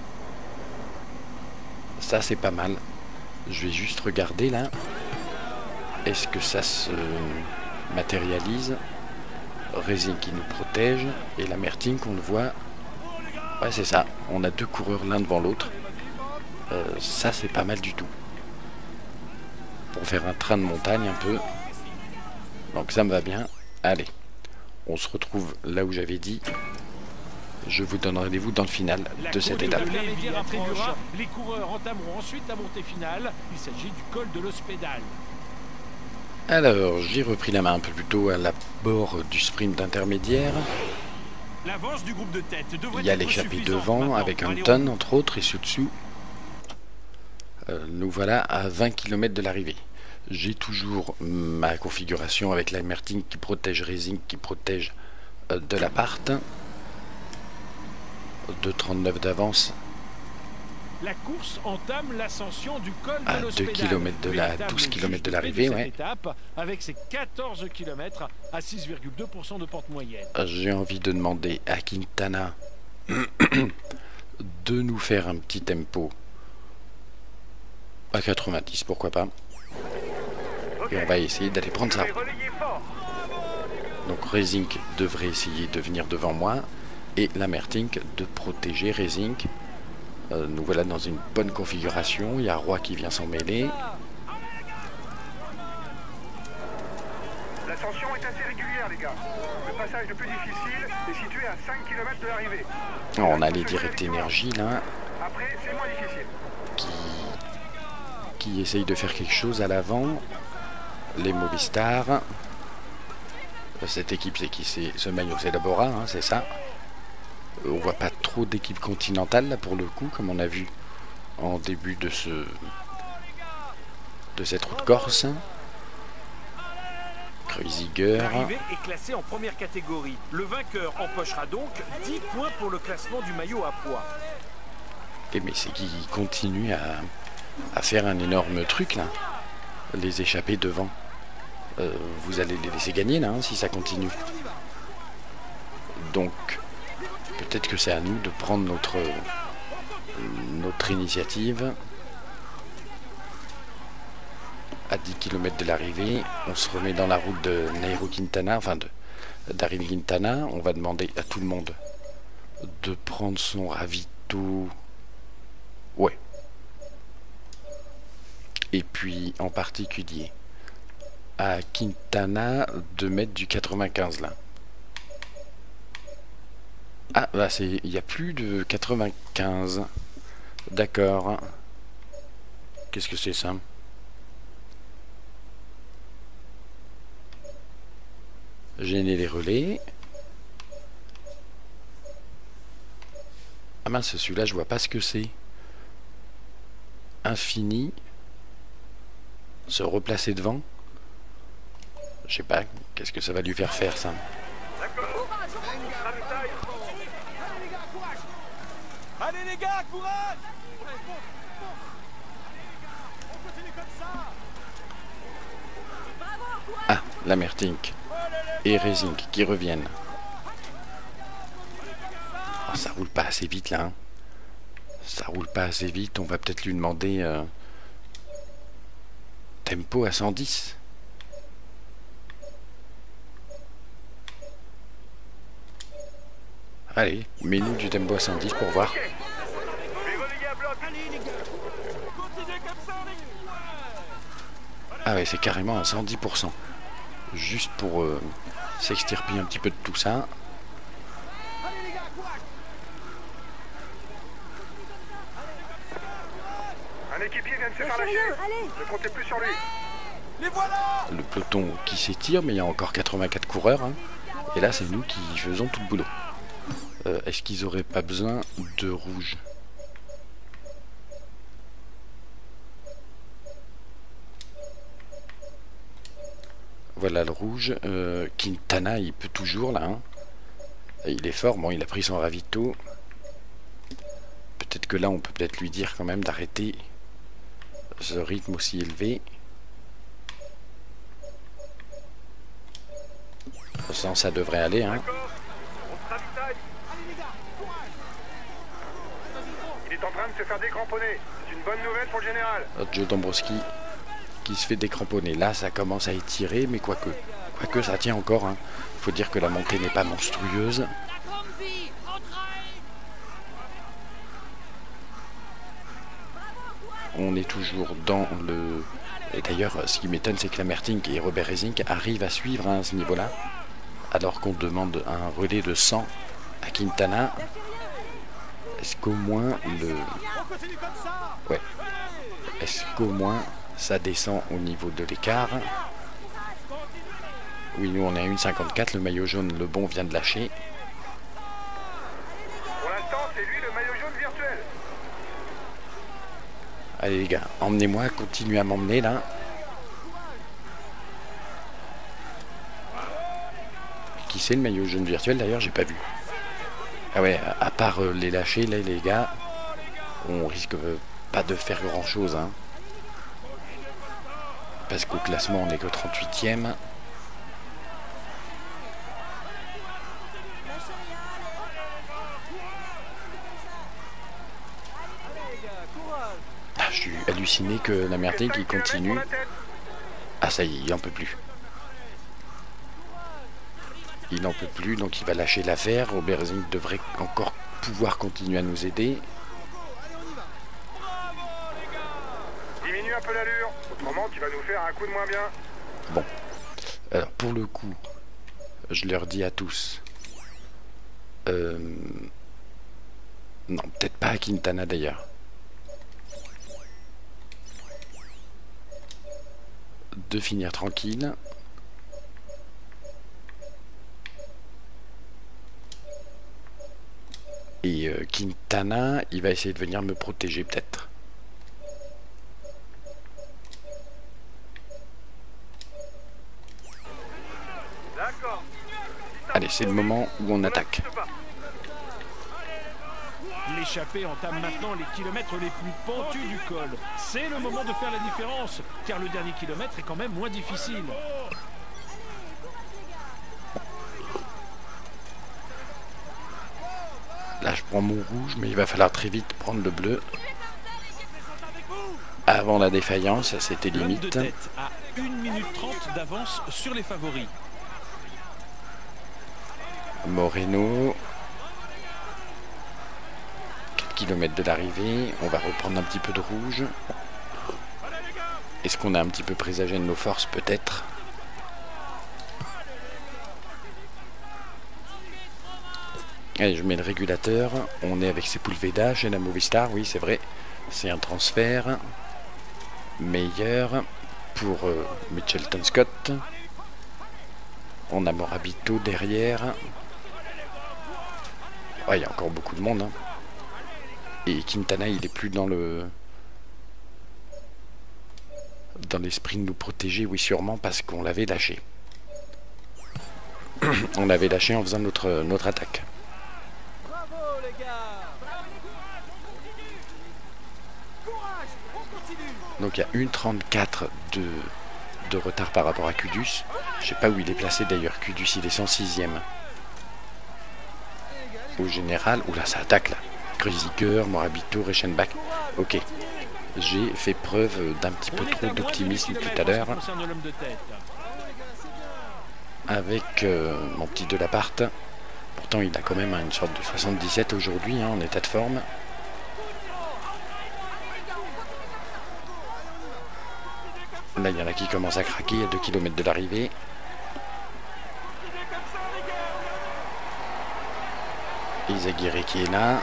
S1: Ça, c'est pas mal. Je vais juste regarder, là. Est-ce que ça se matérialise? Rezink qui nous protège. Et Lamertine qu'on le voit. Ouais, c'est ça. On a deux coureurs l'un devant l'autre. Euh, ça, c'est pas mal du tout. Pour faire un train de montagne un peu. Donc ça me va bien. Allez, on se retrouve là où j'avais dit. Je vous donne rendez-vous dans le final de cette étape.
S3: Les coureurs entameront ensuite la montée finale. Il s'agit du col de l'Hospédale.
S1: Alors, j'ai repris la main un peu plus tôt à l'abord du sprint intermédiaire.
S3: L'avance du groupe de tête devrait
S1: Il y a
S3: être
S1: l'échappée
S3: suffisante
S1: devant
S3: maintenant,
S1: avec
S3: car
S1: un
S3: les
S1: tonne entre autres et sous-dessous. Euh, nous voilà à vingt kilomètres de l'arrivée. J'ai toujours ma configuration avec Lamertine qui protège Rezink, qui protège euh, de l'appart. deux trente-neuf d'avance
S3: La course entame l'ascension du col
S1: à
S3: de
S1: deux
S3: l'Hospédale.
S1: kilomètres de la
S3: Véritable
S1: douze kilomètres de
S3: juge
S1: l'arrivée,
S3: cette
S1: ouais.
S3: étape, avec ses quatorze kilomètres à six virgule deux pour cent de pente moyenne.
S1: J'ai envie de demander à Quintana de nous faire un petit tempo à quatre-vingt-dix, pourquoi pas. Et on va essayer d'aller prendre ça. Donc Rezink devrait essayer de venir devant moi et Lamertine de protéger Rezink. Euh, nous voilà dans une bonne configuration. Il y a Roy qui vient s'en mêler.
S2: L'ascension est assez régulière, les gars. Le passage le plus difficile est situé à cinq kilomètres de l'arrivée.
S1: On a les directs énergie là
S2: Après, c'est moins difficile.
S1: qui, qui essayent de faire quelque chose à l'avant. Les Movistar. Cette équipe, c'est qui? C'est ce maillot, c'est Labora, hein, c'est ça. On voit pas trop d'équipes continentales là pour le coup, comme on a vu en début de ce de cette route corse. Kreuziger.
S3: L'arrivée est classée en première catégorie. Le vainqueur empochera donc dix points pour le classement du maillot à pois.
S1: Et mais c'est qui continue à, à faire un énorme truc là. Les échapper devant. Euh, vous allez les laisser gagner là hein, si ça continue. Donc peut-être que c'est à nous de prendre notre notre initiative. À dix kilomètres de l'arrivée, on se remet dans la route de Nairo Quintana, enfin de Daryl Quintana. On va demander à tout le monde de prendre son ravito. Ouais. Et puis en particulier à Quintana de mettre du quatre-vingt-quinze là. Ah, bah c'est, il n'y a plus de quatre-vingt-quinze. D'accord. Qu'est-ce que c'est ça? Gêner les relais. Ah mince, celui-là, je vois pas ce que c'est. Infini. Se replacer devant. Je sais pas, qu'est-ce que ça va lui faire faire, ça?
S3: Allez les gars, courage!
S1: Ah, la Mertink et Racing qui reviennent. Oh, ça roule pas assez vite là. Hein. Ça roule pas assez vite. On va peut-être lui demander euh, tempo à cent dix. Allez, mets-nous du tempo à cent dix pour voir. Ah ouais, c'est carrément à cent dix pour cent. Juste pour euh, s'extirper un petit peu de tout ça.
S2: Un équipier vient de se faire lâcher. Ne comptez plus sur lui.
S3: Les voilà!
S1: Le peloton qui s'étire, mais il y a encore quatre-vingt-quatre coureurs. Hein. Et là, c'est nous qui faisons tout le boulot. Euh, Est-ce qu'ils auraient pas besoin de rouge? Voilà le rouge. Euh, Quintana, il peut toujours là. Hein. Il est fort. Bon, il a pris son ravito. Peut-être que là, on peut peut-être lui dire quand même d'arrêter ce rythme aussi élevé. Ça, ça devrait aller. Hein.
S2: Il est en train de se faire décramponner. C'est une bonne nouvelle pour le général.
S1: Joe Dombrowski qui se fait décramponner. Là, ça commence à étirer, mais quoique. Quoique, ça tient encore. Hein. Faut dire que la montée n'est pas monstrueuse. On est toujours dans le... Et d'ailleurs, ce qui m'étonne, c'est que la Mertink et Robert Racing arrivent à suivre hein, à ce niveau-là. Alors qu'on demande un relais de cent à Quintana. Est-ce qu'au moins le... Ouais. Est-ce qu'au moins ça descend au niveau de l'écart? Oui, nous on est à une virgule cinquante-quatre. Le maillot jaune, le bon, vient de lâcher.
S2: Pour l'instant, c'est lui le maillot jaune virtuel.
S1: Allez les gars, emmenez-moi, continuez à m'emmener là. Qui c'est le maillot jaune virtuel d'ailleurs? J'ai pas vu. Ah ouais, à part euh, les lâcher là les gars, on risque euh, pas de faire grand chose hein. Parce qu'au classement on est que trente-huitième. Ah, je suis halluciné que la Mertink qui continue. Ah ça y est, il en peut plus. Il n'en peut plus, donc il va lâcher l'affaire. Robert Racing devrait encore pouvoir continuer à nous aider.
S2: Diminue un peu l'allure, autrement tu vas nous faire un coup de moins bien.
S1: Bon, alors pour le coup, je leur dis à tous. Euh... Non, peut-être pas à Quintana d'ailleurs. De finir tranquille. Et euh, Quintana, il va essayer de venir me protéger peut-être. Allez, c'est le moment où on attaque.
S3: L'échappée entame maintenant les kilomètres les plus pentus du col. C'est le moment de faire la différence, car le dernier kilomètre est quand même moins difficile.
S1: Là, je prends mon rouge, mais il va falloir très vite prendre le bleu. Avant la défaillance, c'était limite.
S3: De tête à une minute trente d'avance sur les favoris.
S1: Moreno. quatre kilomètres de l'arrivée. On va reprendre un petit peu de rouge. Est-ce qu'on a un petit peu présagé de nos forces? Peut-être. Allez, je mets le régulateur. On est avec Sepulveda chez la Movistar. Oui, c'est vrai. C'est un transfert meilleur pour euh, Mitchelton Scott. On a Morabito derrière. Ouais, il y a encore beaucoup de monde. Hein. Et Quintana, il est plus dans le... dans l'esprit de nous protéger. Oui, sûrement, parce qu'on l'avait lâché. On l'avait lâché en faisant notre, notre attaque.
S5: Bravo les gars. Courage, on continue.
S1: Donc il y a une trente-quatre de, de retard par rapport à Kudus. Je sais pas où il est placé d'ailleurs. Kudus, il est cent sixième. Au général, oula, ça attaque là. Kreuziger, Morabito, Reichenbach. Ok. J'ai fait preuve d'un petit peu trop d'optimisme tout à l'heure. Avec euh, mon petit Delaparte. Pourtant, il a quand même une sorte de soixante-dix-sept aujourd'hui, hein, en état de forme. Là, il y en a qui commencent à craquer à deux kilomètres de l'arrivée. Izaguirre qui est là.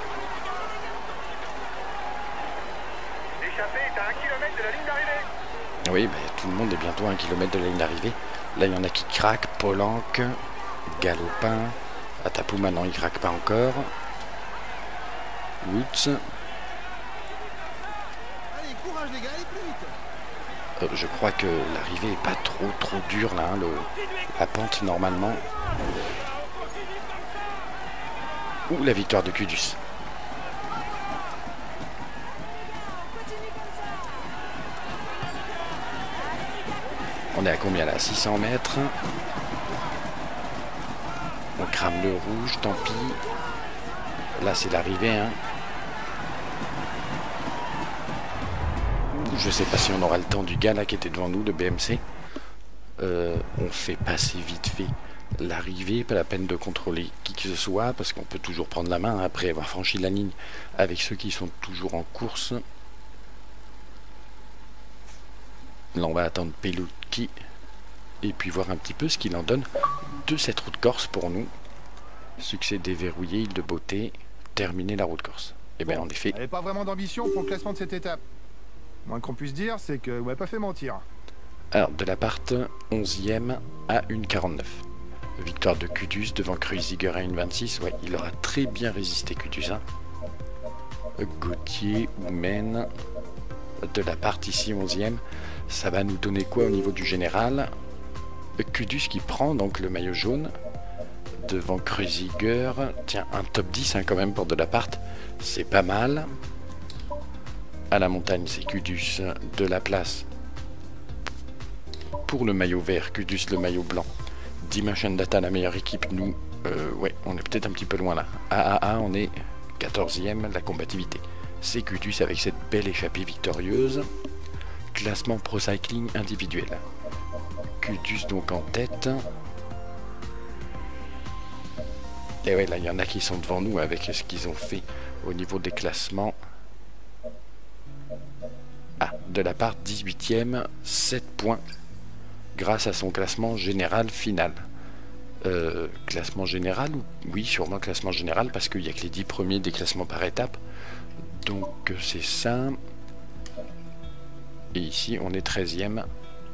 S6: L'échappée est à un kilomètre de la ligne d'arrivée.
S1: Oui, bah, tout le monde est bientôt à un kilomètre de la ligne d'arrivée. Là, il y en a qui craquent. Polanque, Galopin. Atapou, maintenant, il craque pas encore. Woods.
S5: Allez, courage les gars, allez plus vite.
S1: Euh, je crois que l'arrivée est pas trop trop dure là. Hein, le, la pente, normalement. Ouh, la victoire de Kudus. On est à combien là? Six cents mètres. On crame le rouge, tant pis. Là, c'est l'arrivée. Hein. Je sais pas si on aura le temps du gars là qui était devant nous, le B M C. Euh, on fait passer vite fait l'arrivée, pas la peine de contrôler qui que ce soit, parce qu'on peut toujours prendre la main après avoir franchi la ligne avec ceux qui sont toujours en course. Là, on va attendre Pelutki et puis voir un petit peu ce qu'il en donne de cette route corse pour nous. Succès déverrouillé, île de beauté, terminer la route corse. Et bien, en effet.
S2: Elle n'avait pas vraiment d'ambition pour le classement de cette étape. Le moins qu'on puisse dire, c'est que vous m'avez pas fait mentir.
S1: Alors, Delaparte, onzième à une quarante-neuf. Victoire de Kudus devant Kreuziger à une vingt-six. Ouais, il aura très bien résisté, Kudus. Hein. Gauthier, Oumen, Delaparte ici, onzième. Ça va nous donner quoi au niveau du général? Kudus qui prend donc le maillot jaune devant Kreuziger. Tiens, un top dix hein, quand même pour Delaparte. C'est pas mal. À la montagne, c'est Kudus de la place. Pour le maillot vert, Kudus le maillot blanc. Dimension Data, la meilleure équipe. Nous, euh, ouais, on est peut-être un petit peu loin là. A A A, on est quatorzième, la combativité. C'est Kudus avec cette belle échappée victorieuse. Classement Pro Cycling individuel. Kudus donc en tête. Et ouais, là, il y en a qui sont devant nous avec ce qu'ils ont fait au niveau des classements. Ah, Delaparte, dix-huitième, sept points. Grâce à son classement général final. Euh, classement général, oui, sûrement classement général, parce qu'il n'y a que les dix premiers des classements par étape. Donc c'est ça. Et ici, on est treizième.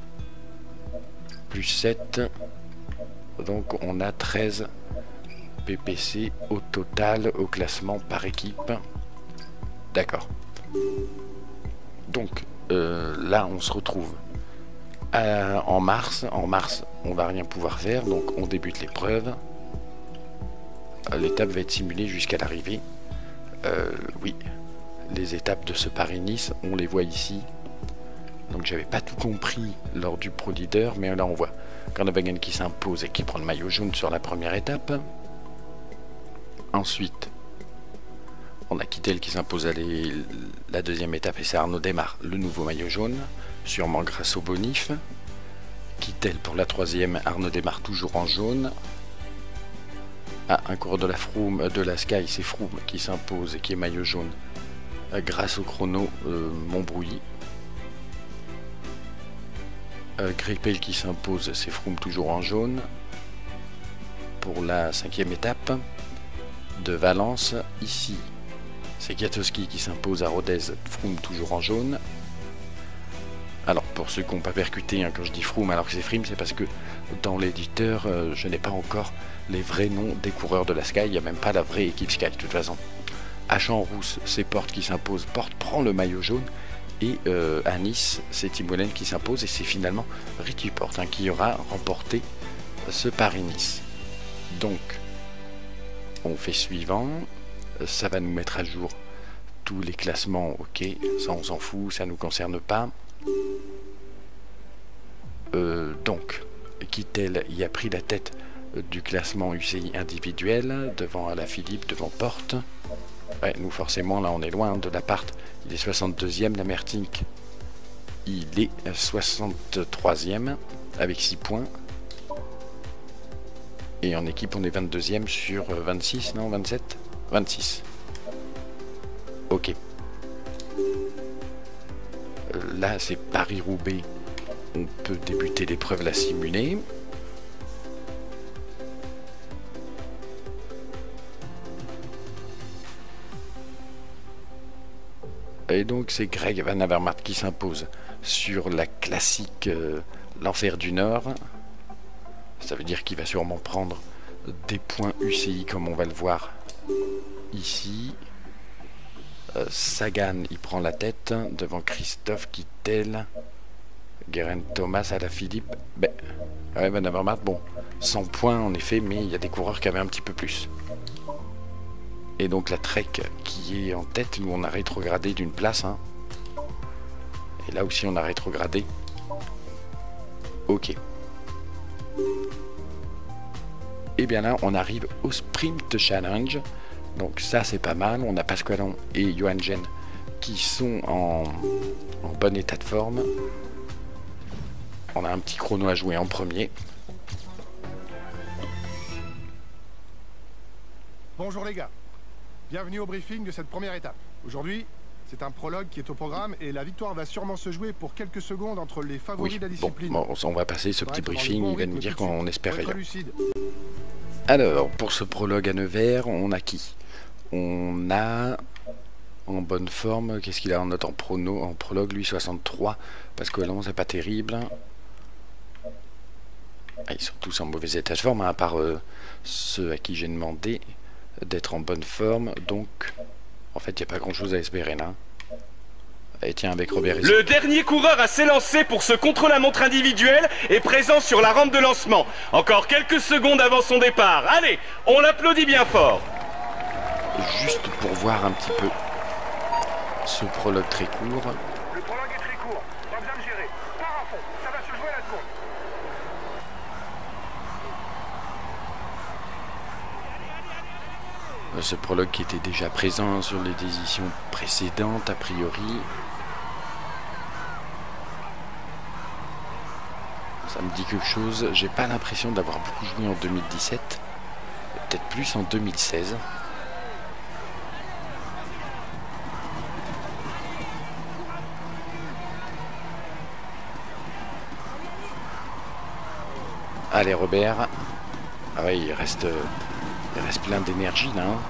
S1: Plus sept. Donc on a treize P P C au total au classement par équipe. D'accord. Donc euh, là, on se retrouve Euh, en mars, en mars, on va rien pouvoir faire, donc on débute l'épreuve. Euh, L'étape va être simulée jusqu'à l'arrivée. Euh, oui, les étapes de ce Paris-Nice, on les voit ici. Donc j'avais pas tout compris lors du Pro Leader, mais là on voit Groenewegen qui s'impose et qui prend le maillot jaune sur la première étape. Ensuite, on a Kittel qui s'impose à les, la deuxième étape et c'est Arnaud Démare, le nouveau maillot jaune. Sûrement grâce au bonif. Kittel pour la troisième, Arnaud Démare toujours en jaune. Ah, un cours de la Froome, de la Sky, c'est Froome qui s'impose et qui est maillot jaune. Euh, grâce au chrono euh, Montbrouilly. Euh, Greipel qui s'impose, c'est Froome toujours en jaune. Pour la cinquième étape. de Valence ici. C'est Gatowski qui s'impose à Rodez, Froome toujours en jaune. Alors pour ceux qui n'ont pas percuté, hein, quand je dis Froome alors que c'est Frim, c'est parce que dans l'éditeur, euh, je n'ai pas encore les vrais noms des coureurs de la Sky, il n'y a même pas la vraie équipe Sky de toute façon. À Champs-Rousse, c'est Porte qui s'impose, Porte prend le maillot jaune, et euh, à Nice, c'est Timonen qui s'impose, et c'est finalement Richie Porte hein, qui aura remporté ce Paris-Nice. Donc, on fait suivant, ça va nous mettre à jour tous les classements, ok, ça on s'en fout, ça ne nous concerne pas. Euh, donc, Kittel y a pris la tête du classement U C I individuel, devant Alaphilippe, devant Porte. Ouais, nous forcément, là on est loin de l'appart, il est soixante-deuxième, la Mertink, il est soixante-troisième, avec six points. Et en équipe, on est vingt-deuxième sur vingt-six, non, vingt-sept, vingt-six. Ok. Là, c'est Paris-Roubaix. On peut débuter l'épreuve, la simuler. Et donc, c'est Greg Van Avermaet qui s'impose sur la classique euh, l'Enfer du Nord. Ça veut dire qu'il va sûrement prendre des points U C I comme on va le voir ici. Euh, Sagan, il prend la tête devant Christophe Kittel, Geraint Thomas, Alaphilippe. Ben, ouais, Van Avermaet, bon, cent points en effet, mais il y a des coureurs qui avaient un petit peu plus. Et donc la Trek qui est en tête, nous on a rétrogradé d'une place. Hein. Et là aussi on a rétrogradé. Ok. Et bien là, on arrive au Sprint Challenge. Donc ça, c'est pas mal. On a Pasqualon et Johan Gen qui sont en, en bon état de forme. On a un petit chrono à jouer en premier.
S2: Bonjour les gars. Bienvenue au briefing de cette première étape. Aujourd'hui, c'est un prologue qui est au programme et la victoire va sûrement se jouer pour quelques secondes entre les favoris
S1: Oui,
S2: de la discipline.
S1: Bon, bon, on va passer ce petit briefing, il va nous dire qu'on espère rien.
S2: Lucide.
S1: Alors, pour ce prologue à Nevers, on a qui? On a en bonne forme, qu'est-ce qu'il a en note en prono, en prologue, lui soixante-trois, parce que là, c'est pas terrible. Ah, ils sont tous en mauvais état de forme, hein, à part euh, ceux à qui j'ai demandé d'être en bonne forme, donc en fait, il n'y a pas grand-chose à espérer là. Et tiens, avec Robert Racing.
S4: Le dernier coureur à s'élancer pour ce contre-la-montre individuel est présent sur la rampe de lancement. Encore quelques secondes avant son départ. Allez, on l'applaudit bien fort.
S1: Juste pour voir un petit peu ce prologue très court.
S6: Le prologue est très court, pas besoin de gérer. Pars à fond, ça va se jouer à la seconde.
S1: Ce prologue qui était déjà présent sur les éditions précédentes, a priori. Ça me dit quelque chose. J'ai pas l'impression d'avoir beaucoup joué en deux mille dix-sept. Peut-être plus en deux mille seize. Allez Robert. Ah oui, il reste... Il reste plein d'énergie là. Hein.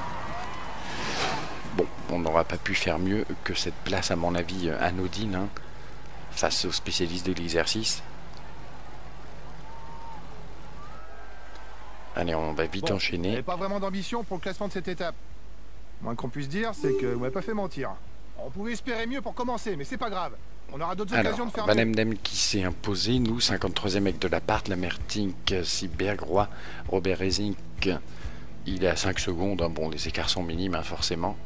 S1: Bon, on n'aura pas pu faire mieux que cette place, à mon avis, anodine, hein, face aux spécialistes de l'exercice. Allez, on va vite
S2: bon,
S1: enchaîner.
S2: Vous n'avez pas vraiment d'ambition pour le classement de cette étape. Le moins qu'on puisse dire, c'est que vous m'avez pas fait mentir. On pouvait espérer mieux pour commencer, mais c'est pas grave. On aura d'autres occasions de faire
S1: Van
S2: mieux.
S1: Emden qui s'est imposé, nous, cinquante-troisième avec de la part, la Mertink, Sieberg, Roy, Robert Racing, il est à cinq secondes, hein. Bon, les écarts sont minimes, hein, forcément.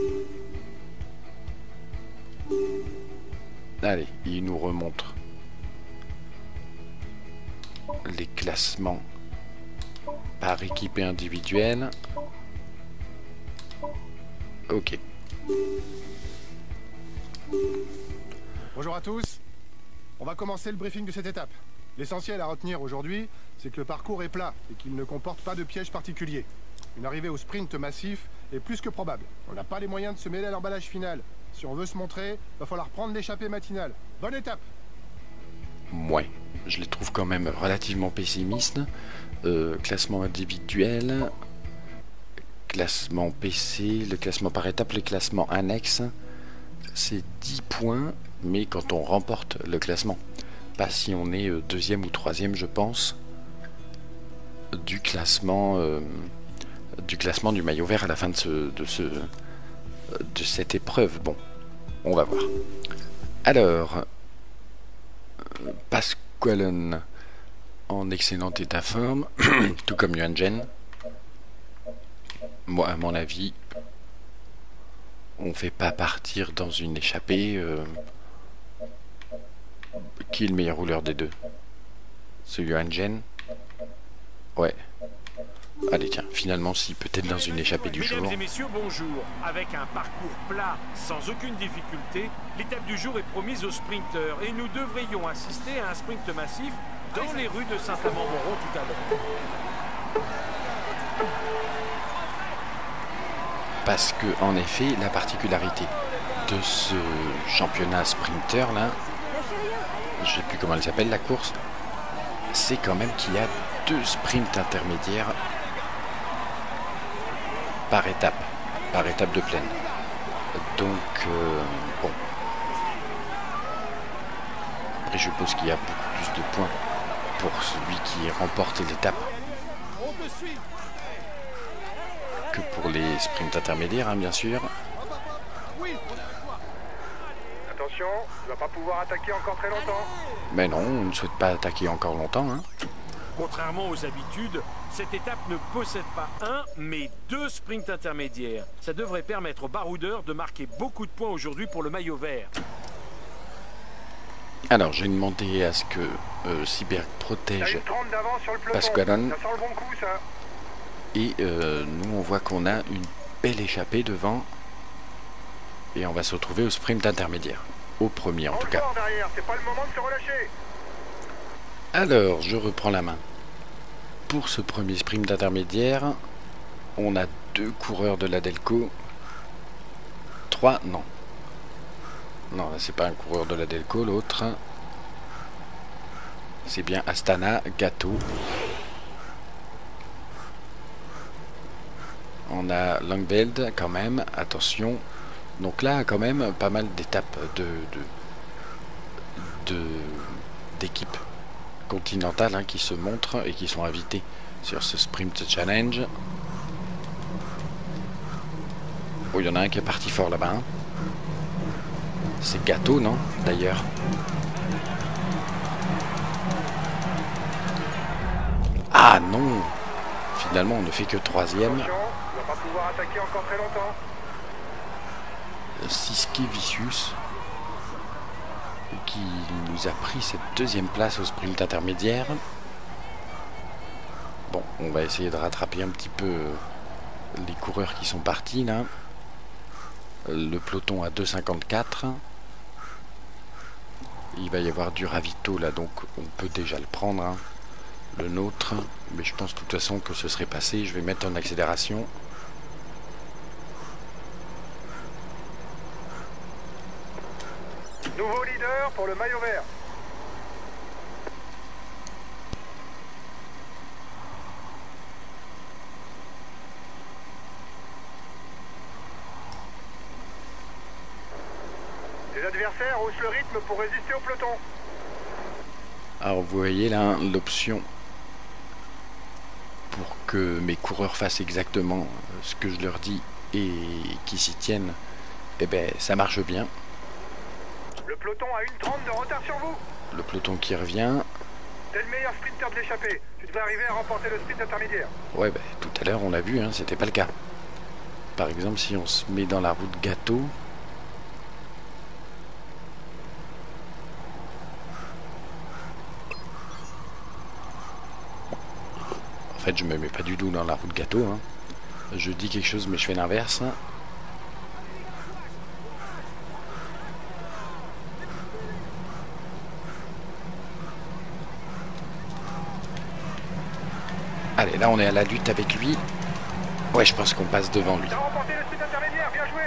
S1: Allez, il nous remontre les classements par équipe et individuelle. Ok.
S2: Bonjour à tous. On va commencer le briefing de cette étape. L'essentiel à retenir aujourd'hui, c'est que le parcours est plat et qu'il ne comporte pas de piège particulier. Une arrivée au sprint massif est plus que probable. On n'a pas les moyens de se mêler à l'emballage final. Si on veut se montrer, va falloir prendre l'échappée matinale. Bonne étape.
S1: Ouais, je les trouve quand même relativement pessimistes. Euh, classement individuel, classement P C, le classement par étape, le classement annexe, c'est dix points, mais quand on remporte le classement. Pas si on est deuxième ou troisième, je pense, du classement, euh, du classement du maillot vert à la fin de, ce, de, ce, de cette épreuve. Bon, on va voir. Alors, Pasqualen en excellent état de forme, tout comme Yuan Zhen. Moi, à mon avis, on ne fait pas partir dans une échappée. Euh, qui est le meilleur rouleur des deux? C'est Yuan Zhen? Ouais. Allez, tiens, finalement, si, peut-être dans une échappée du jour.
S3: Mesdames et messieurs, bonjour. Avec un parcours plat, sans aucune difficulté, l'étape du jour est promise aux sprinteurs et nous devrions assister à un sprint massif dans les rues de Saint-Amand-Montrond tout à l'heure.
S1: Parce que, en effet, la particularité de ce championnat sprinter là, je sais plus comment elle s'appelle la course, c'est quand même qu'il y a deux sprints intermédiaires par étape, par étape de plaine. Donc, euh, bon. Après, je suppose qu'il y a beaucoup plus de points pour celui qui remporte l'étape que pour les sprints intermédiaires, hein, bien sûr.
S6: Attention, tu vas pas pouvoir attaquer encore très longtemps.
S1: Mais non, on ne souhaite pas attaquer encore longtemps. Hein.
S3: Contrairement aux habitudes, cette étape ne possède pas un, mais deux sprints intermédiaires. Ça devrait permettre aux baroudeurs de marquer beaucoup de points aujourd'hui pour le maillot vert.
S1: Alors, j'ai demandé à ce que euh, Seberg protège Pasqualen.
S6: Ça sent le bon coup, ça.
S1: Et euh, nous, on voit qu'on a une belle échappée devant. Et on va se retrouver au sprint intermédiaire. Au premier, en tout cas.
S6: Derrière, c'est pas le moment de se relâcher.
S1: Alors, je reprends la main. Pour ce premier sprint intermédiaire, on a deux coureurs de la Delco. Trois, non. Non, là, c'est pas un coureur de la Delco, l'autre. C'est bien Astana, Gâteau. On a Langveld, quand même, attention. Donc là, quand même, pas mal d'étapes de, de, de, d'équipes continentales hein, qui se montrent et qui sont invitées sur ce Sprint Challenge. Oh, il y en a un qui est parti fort là-bas. Hein. C'est Gâteau, non? D'ailleurs. Ah non! Finalement, on ne fait que troisième.
S6: Attention, tu vas pas pouvoir attaquer encore très longtemps.
S1: Siski Vicious qui nous a pris cette deuxième place au sprint intermédiaire. Bon, on va essayer de rattraper un petit peu les coureurs qui sont partis là. Le peloton à deux cinquante-quatre. Il va y avoir du ravito là, donc on peut déjà le prendre hein. Le nôtre, mais je pense de toute façon que ce serait passé. Je vais mettre en accélération.
S6: Nouveau leader pour le maillot vert. Les adversaires haussent le rythme pour résister au peloton.
S1: Alors vous voyez là l'option pour que mes coureurs fassent exactement ce que je leur dis et qu'ils s'y tiennent. Et eh ben ça marche bien.
S6: Le peloton a une trente de retard sur vous.
S1: Le peloton qui revient.
S6: T'es le meilleur sprinter de l'échappée. Tu devrais arriver à remporter le sprint intermédiaire.
S1: Ouais, bah, tout à l'heure on l'a vu, hein, c'était pas le cas. Par exemple, si on se met dans la route Gâteau. En fait, je me mets pas du tout dans la route Gâteau. Hein. Je dis quelque chose, mais je fais l'inverse. Allez, là on est à la lutte avec lui. Ouais, je pense qu'on passe devant lui.
S6: T'as remporté le sprint intermédiaire, bien joué.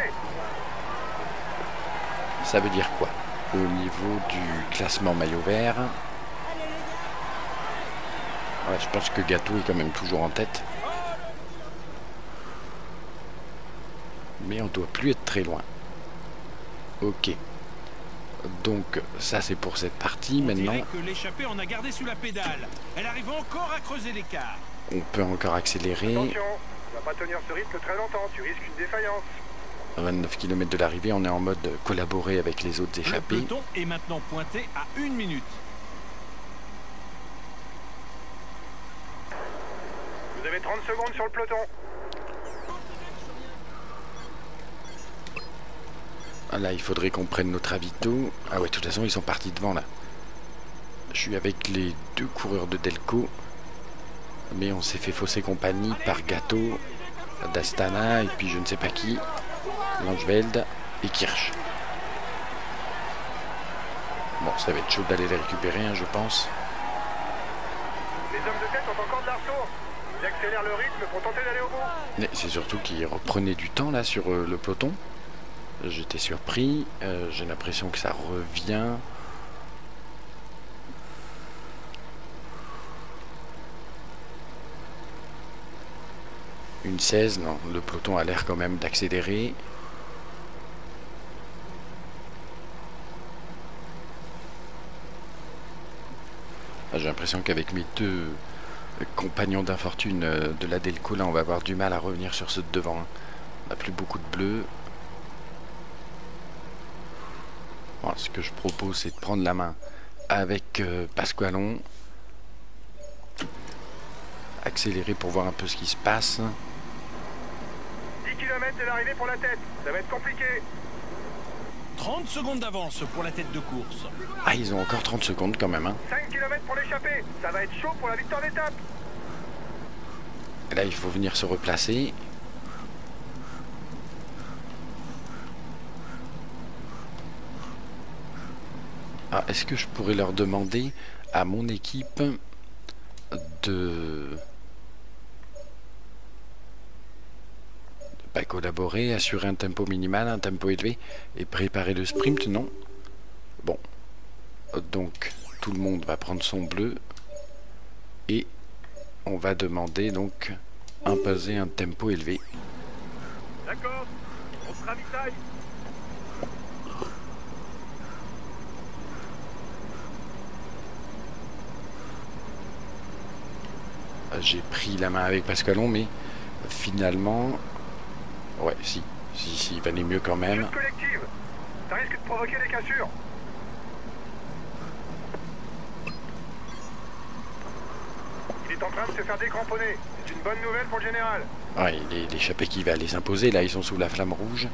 S1: Ça veut dire quoi? Au niveau du classement maillot vert. Ouais, je pense que Gâteau est quand même toujours en tête. Mais on doit plus être très loin. Ok. Donc ça c'est pour cette partie.
S3: On
S1: maintenant.
S3: dirait que l'échappée en a gardé sous la pédale. Elle arrive encore à creuser l'écart.
S1: On peut encore accélérer.
S6: Attention, tu vas pas tenir ce rythme très longtemps, tu risques une défaillance.
S1: À vingt-neuf kilomètres de l'arrivée, on est en mode collaborer avec les autres
S3: Le
S1: échappés.
S3: peloton est maintenant pointé à une minute.
S6: Vous avez trente secondes sur le peloton.
S1: Ah, là, il faudrait qu'on prenne notre ravito. Ah ouais, de toute façon, ils sont partis devant là. Je suis avec les deux coureurs de Delco. Mais on s'est fait fausser compagnie par Gâteau, d'Astana et puis je ne sais pas qui. Langeveld et Kirsch. Bon, ça va être chaud d'aller les récupérer, hein, je pense.
S6: Les hommes de tête ont encore de l'arceau. Ils accélèrent le rythme pour tenter d'aller au bout.
S1: Mais c'est surtout qu'ils reprenaient du temps là sur euh, le peloton. J'étais surpris. Euh, J'ai l'impression que ça revient. Une seize, non. Le peloton a l'air quand même d'accélérer. J'ai l'impression qu'avec mes deux compagnons d'infortune de la Delco, là, on va avoir du mal à revenir sur ceux de devant. On n'a plus beaucoup de bleus. Bon, ce que je propose, c'est de prendre la main avec euh, Pasqualon. Accélérer pour voir un peu ce qui se passe.
S6: dix kilomètres de l'arrivée pour la tête. Ça va être compliqué.
S3: trente secondes d'avance pour la tête de course.
S1: Ah, ils ont encore trente secondes quand même. Hein.
S6: cinq kilomètres pour l'échappée. Ça va être chaud pour la victoire d'étape.
S1: Là, il faut venir se replacer. Ah, est-ce que je pourrais leur demander à mon équipe de... Pas collaborer, assurer un tempo minimal, un tempo élevé et préparer le sprint, non? Bon, donc tout le monde va prendre son bleu et on va demander donc imposer un tempo élevé.
S6: D'accord. On se ravitaille.
S1: J'ai pris la main avec Pasqualon, mais finalement... Ouais, si, si, si, il valait mieux quand même.
S6: Chute collective. Ça risque de provoquer des cassures. Il est en train de se faire décramponner. C'est une bonne nouvelle pour le général.
S1: Ouais, l'échappée qui va les imposer, là, ils sont sous la flamme rouge.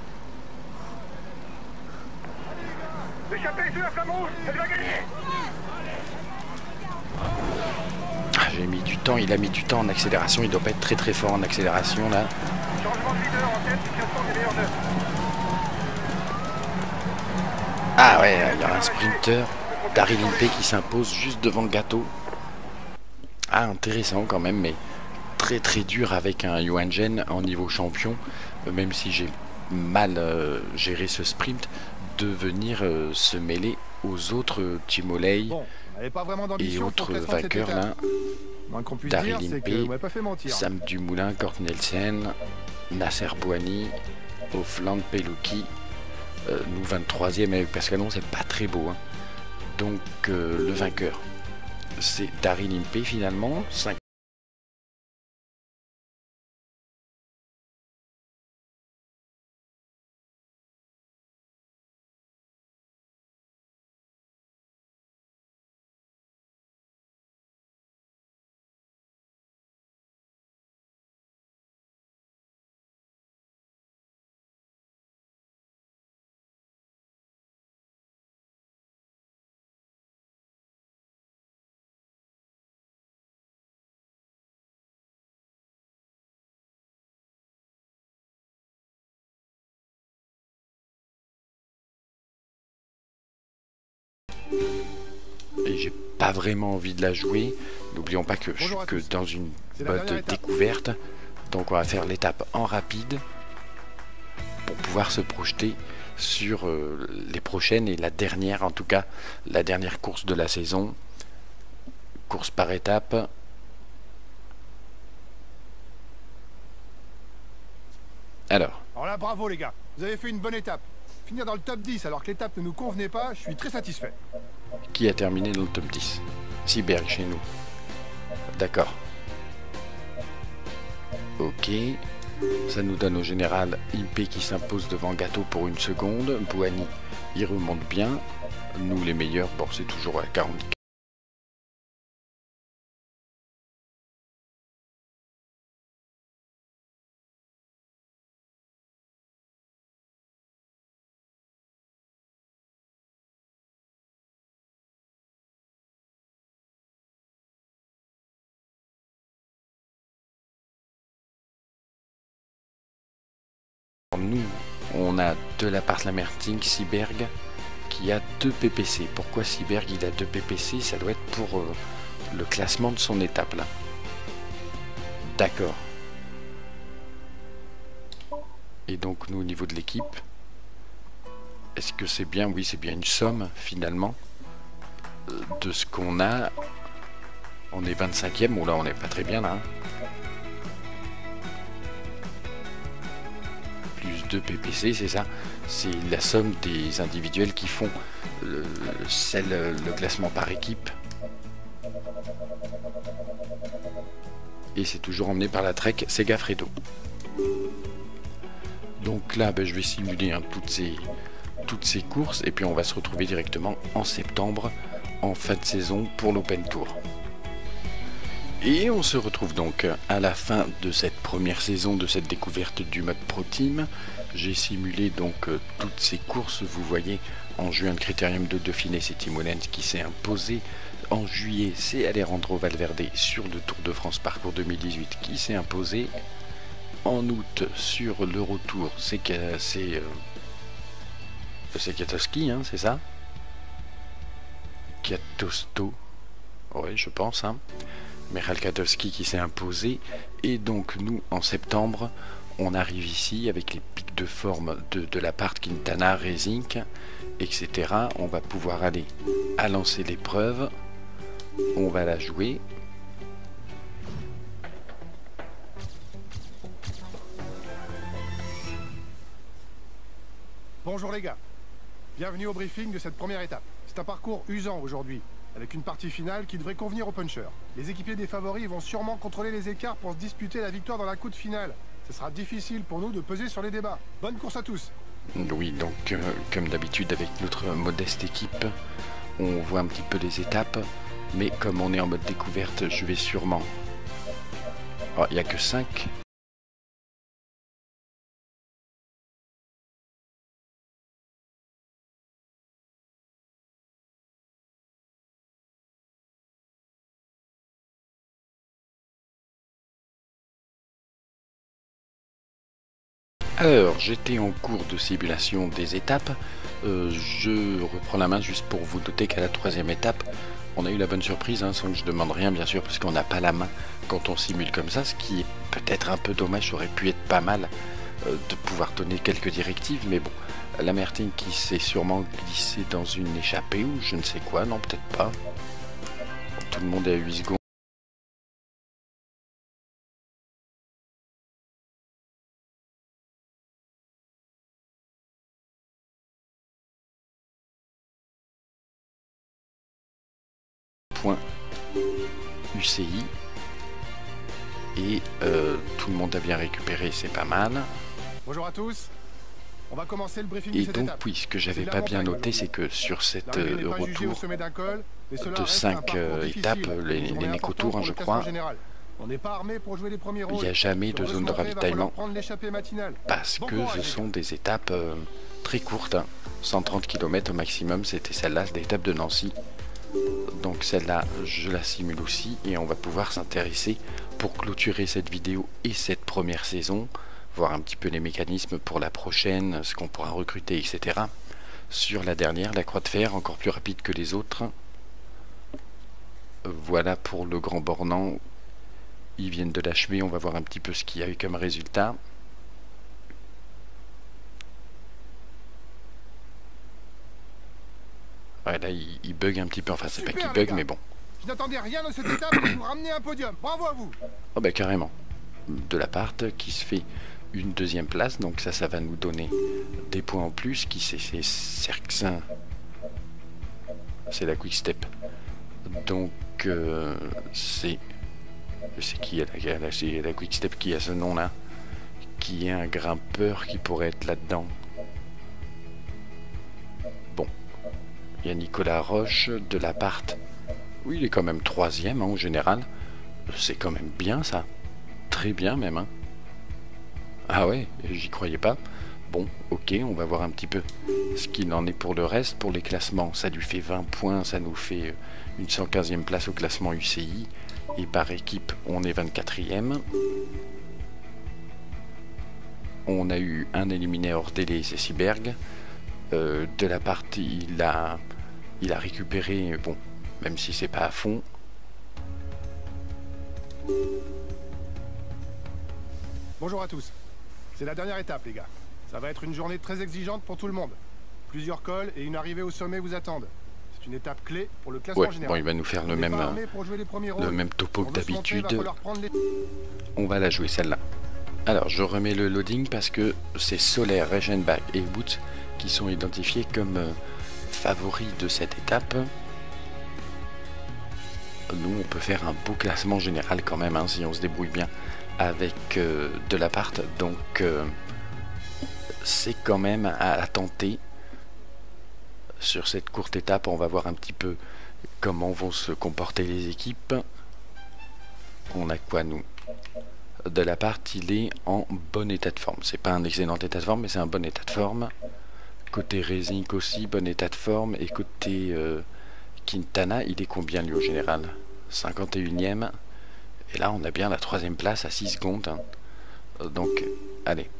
S6: L'échappée sous la flamme rouge. Elle va gagner.
S1: J'ai mis du temps, il a mis du temps en accélération, il doit pas être très très fort en accélération là.
S6: Changement de leader en tête du classement des meilleurs neufs.
S1: Ah ouais, il y a un sprinter, Daryl Impey qui s'impose juste devant le Gâteau. Ah, intéressant quand même, mais très très dur avec un Johan Gen en niveau champion, même si j'ai mal euh, géré ce sprint, de venir euh, se mêler aux autres Timolei
S2: Bon, on n'avait pas vraiment
S1: et
S2: d'ambition
S1: autres
S2: pour le classement de cette
S1: vainqueurs
S2: étape.
S1: là.
S2: Moins qu'on puisse
S1: Daryl
S2: dire, c'est
S1: Impey,
S2: que vous m'avez pas fait mentir.
S1: Sam Dumoulin, Kort Nielsen, Nasser Bouhanni, Hofland, Peluki. Euh, nous vingt-troisième avec Pasqualon, c'est pas très beau. Hein. Donc euh, le vainqueur, c'est Daryl Impey finalement. cinq et j'ai pas vraiment envie de la jouer. N'oublions pas que je suis que dans une mode découverte, donc on va faire l'étape en rapide pour pouvoir se projeter sur euh, les prochaines et la dernière, en tout cas la dernière course de la saison, course par étape. Alors,
S2: Alors Voilà, bravo les gars. Vous avez fait une bonne étape. Finir dans le top dix alors que l'étape ne nous convenait pas, je suis très satisfait.
S1: Qui a terminé dans le top dix? Seeberg chez nous. D'accord. Ok. Ça nous donne au général Impey qui s'impose devant Gâteau pour une seconde. Bouhanni, il remonte bien. Nous les meilleurs, bon c'est toujours à quarante. Nous, on a de la part Lamerting, Seeberg qui a deux P P C. Pourquoi Seeberg il a deux P P C? Ça doit être pour euh, le classement de son étape là. D'accord. Et donc nous au niveau de l'équipe, est-ce que c'est bien? Oui, c'est bien une somme finalement euh, de ce qu'on a. On est vingt-cinquième, ou là on n'est pas très bien là. Hein. Plus deux P P C, c'est ça, c'est la somme des individuels qui font le, celle, le classement par équipe. Et c'est toujours emmené par la Trek Segafredo. Donc là, ben, je vais simuler hein, toutes, ces, toutes ces courses et puis on va se retrouver directement en septembre, en fin de saison pour l'Open Tour. Et on se retrouve donc à la fin de cette première saison, de cette découverte du mode Pro Team. J'ai simulé donc euh, toutes ces courses. Vous voyez, en juin, le Critérium de Dauphiné, c'est Timonen qui s'est imposé. En juillet, c'est Alejandro Valverde sur le Tour de France Parcours deux mille dix-huit qui s'est imposé. En août, sur l'Eurotour, c'est c'est euh, c'est Kwiatkowski, hein, c'est ça? Kwiatkowski, oui, je pense, hein. Michał Kwiatkowski qui s'est imposé. Et donc nous en septembre on arrive ici avec les pics de forme de, de la part Quintana, Resink, etc. On va pouvoir aller à lancer l'épreuve, on va la jouer.
S2: Bonjour les gars, bienvenue au briefing de cette première étape. C'est un parcours usant aujourd'hui, avec une partie finale qui devrait convenir aux punchers. Les équipiers des favoris vont sûrement contrôler les écarts pour se disputer la victoire dans la course finale. Ce sera difficile pour nous de peser sur les débats. Bonne course à tous.
S1: Oui, donc euh, comme d'habitude avec notre modeste équipe, on voit un petit peu les étapes, mais comme on est en mode découverte, je vais sûrement... Oh, il n'y a que cinq. Alors, j'étais en cours de simulation des étapes. Euh, je reprends la main juste pour vous noter qu'à la troisième étape, on a eu la bonne surprise, hein, sans que je demande rien bien sûr, parce qu'on n'a pas la main quand on simule comme ça, ce qui est peut-être un peu dommage. Ça aurait pu être pas mal euh, de pouvoir donner quelques directives, mais bon, Lamerting qui s'est sûrement glissé dans une échappée ou je ne sais quoi, non peut-être pas. Tout le monde est à huit secondes. Point U C I et euh, tout le monde a bien récupéré, c'est pas mal.
S2: Bonjour à tous. On va commencer le briefing
S1: Et
S2: de cette
S1: donc
S2: étape.
S1: oui, ce que j'avais pas bien noté, c'est que sur cette euh, retour de cinq euh, étapes, les, les Nécotours, hein, je crois, il n'y a jamais de zone de ravitaillement parce que ce sont des étapes euh, très courtes, hein. cent trente kilomètres au maximum, c'était celle-là, l'étape de Nancy. Donc celle-là, je la simule aussi et on va pouvoir s'intéresser pour clôturer cette vidéo et cette première saison, voir un petit peu les mécanismes pour la prochaine, ce qu'on pourra recruter, et cetera. Sur la dernière, la Croix de Fer, encore plus rapide que les autres. Voilà pour le Grand Bornand. Ils viennent de l'achever, on va voir un petit peu ce qu'il y a eu comme résultat. Ouais, là, il, il bug un petit peu, enfin c'est pas qu'il bug, mais bon.
S2: Je n'attendais rien de cette étape, mais vous ramenez un podium. Bravo à vous.
S1: Oh bah carrément. De la part qui se fait une deuxième place, donc ça, ça va nous donner des points en plus. Qui c'est? C'est Serxin. C'est la Quick Step. Donc, euh, c'est... C'est qui la, la, c'est la Quick Step qui a ce nom-là? Qui est un grimpeur qui pourrait être là-dedans. Bon. Il y a Nicolas Roche de l'appart. Oui, il est quand même troisième, hein, en général. C'est quand même bien, ça. Très bien, même, hein. Ah ouais, j'y croyais pas. Bon, ok, on va voir un petit peu ce qu'il en est pour le reste. Pour les classements, ça lui fait vingt points, ça nous fait une cent quinzième place au classement U C I. Et par équipe, on est vingt-quatrième. On a eu un éliminé hors délai, c'est Siberg. Euh, de la partie, il a, il a récupéré, bon, même si c'est pas à fond.
S2: Bonjour à tous. C'est la dernière étape, les gars. Ça va être une journée très exigeante pour tout le monde. Plusieurs cols et une arrivée au sommet vous attendent. C'est une étape clé pour le classement
S1: Ouais,
S2: général.
S1: bon, il va nous faire le même, le même topo que d'habitude. Les... On va la jouer celle-là. Alors, je remets le loading parce que c'est Soler, Reichenbach et Woods qui sont identifiés comme euh, favoris de cette étape. Nous, on peut faire un beau classement général quand même, hein, si on se débrouille bien avec euh, de l'appart. Donc, euh, c'est quand même à, à tenter. Sur cette courte étape, on va voir un petit peu comment vont se comporter les équipes. On a quoi, nous? De l'appart, il est en bon état de forme. C'est pas un excellent état de forme, mais c'est un bon état de forme. Côté Racing aussi, bon état de forme. Et côté euh, Quintana, il est combien lui au général? cinquante et unième. Et là, on a bien la troisième place à six secondes. Hein. Donc, allez.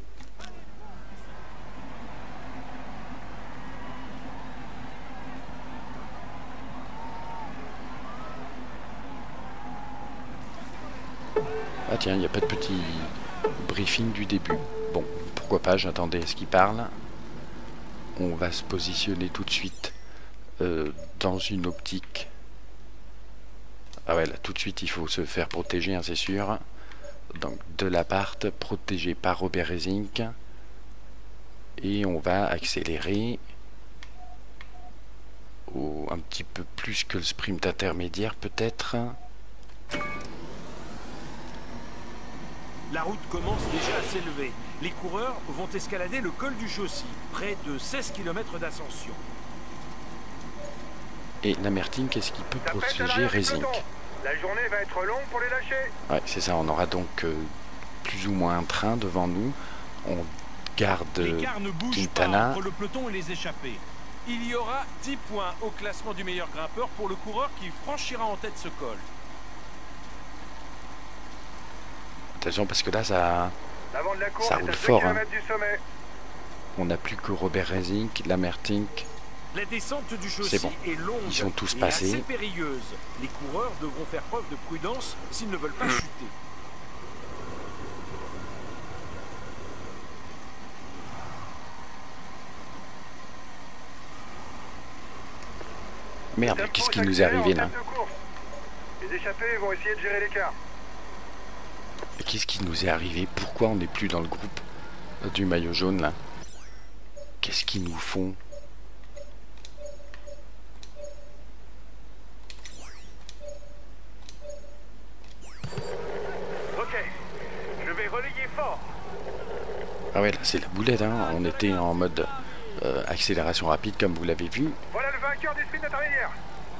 S1: Ah tiens, il n'y a pas de petit briefing du début. Bon, pourquoi pas, j'attendais à ce qu'il parle. On va se positionner tout de suite euh, dans une optique. Ah ouais, là tout de suite il faut se faire protéger, hein, c'est sûr. Donc de l'appart, protégé par Robert Racing. Et on va accélérer au, un petit peu plus que le sprint intermédiaire peut-être.
S3: La route commence déjà à s'élever. Les coureurs vont escalader le col du Chaussy, près de seize kilomètres d'ascension.
S1: Et Lamertine, qu'est-ce qu'il peut protéger Racing?
S6: La journée va être longue pour les lâcher.
S1: Ouais, c'est ça, on aura donc euh, plus ou moins un train devant nous. On garde
S3: L'écart ne bouge
S1: Quintana.
S3: pas entre le peloton et les échappés. Il y aura dix points au classement du meilleur grimpeur pour le coureur qui franchira en tête ce col.
S1: Attention parce que là ça,
S6: L'avant de la course
S1: ça
S6: est
S1: roule
S6: à deux
S1: fort. Hein.
S6: kilomètres du sommet.
S1: On n'a plus que Robert Racing, Lamertine.
S3: La descente du Chaussy
S1: C'est bon.
S3: est longue
S1: Ils sont tous
S3: et
S1: passés.
S3: assez périlleuse. Les coureurs devront faire preuve de prudence s'ils ne veulent pas chuter.
S1: Merde, qu'est-ce qui nous est arrivé là?
S6: Les échappés vont essayer de gérer l'écart.
S1: Qu'est-ce qui nous est arrivé? Pourquoi on n'est plus dans le groupe du maillot jaune là? Qu'est-ce qu'ils nous font?
S6: Ok, je vais relayer fort.
S1: Ah ouais, là c'est la boulette, hein. On était en mode euh, accélération rapide comme vous l'avez vu.
S6: Voilà le vainqueur des sprints intermédiaires.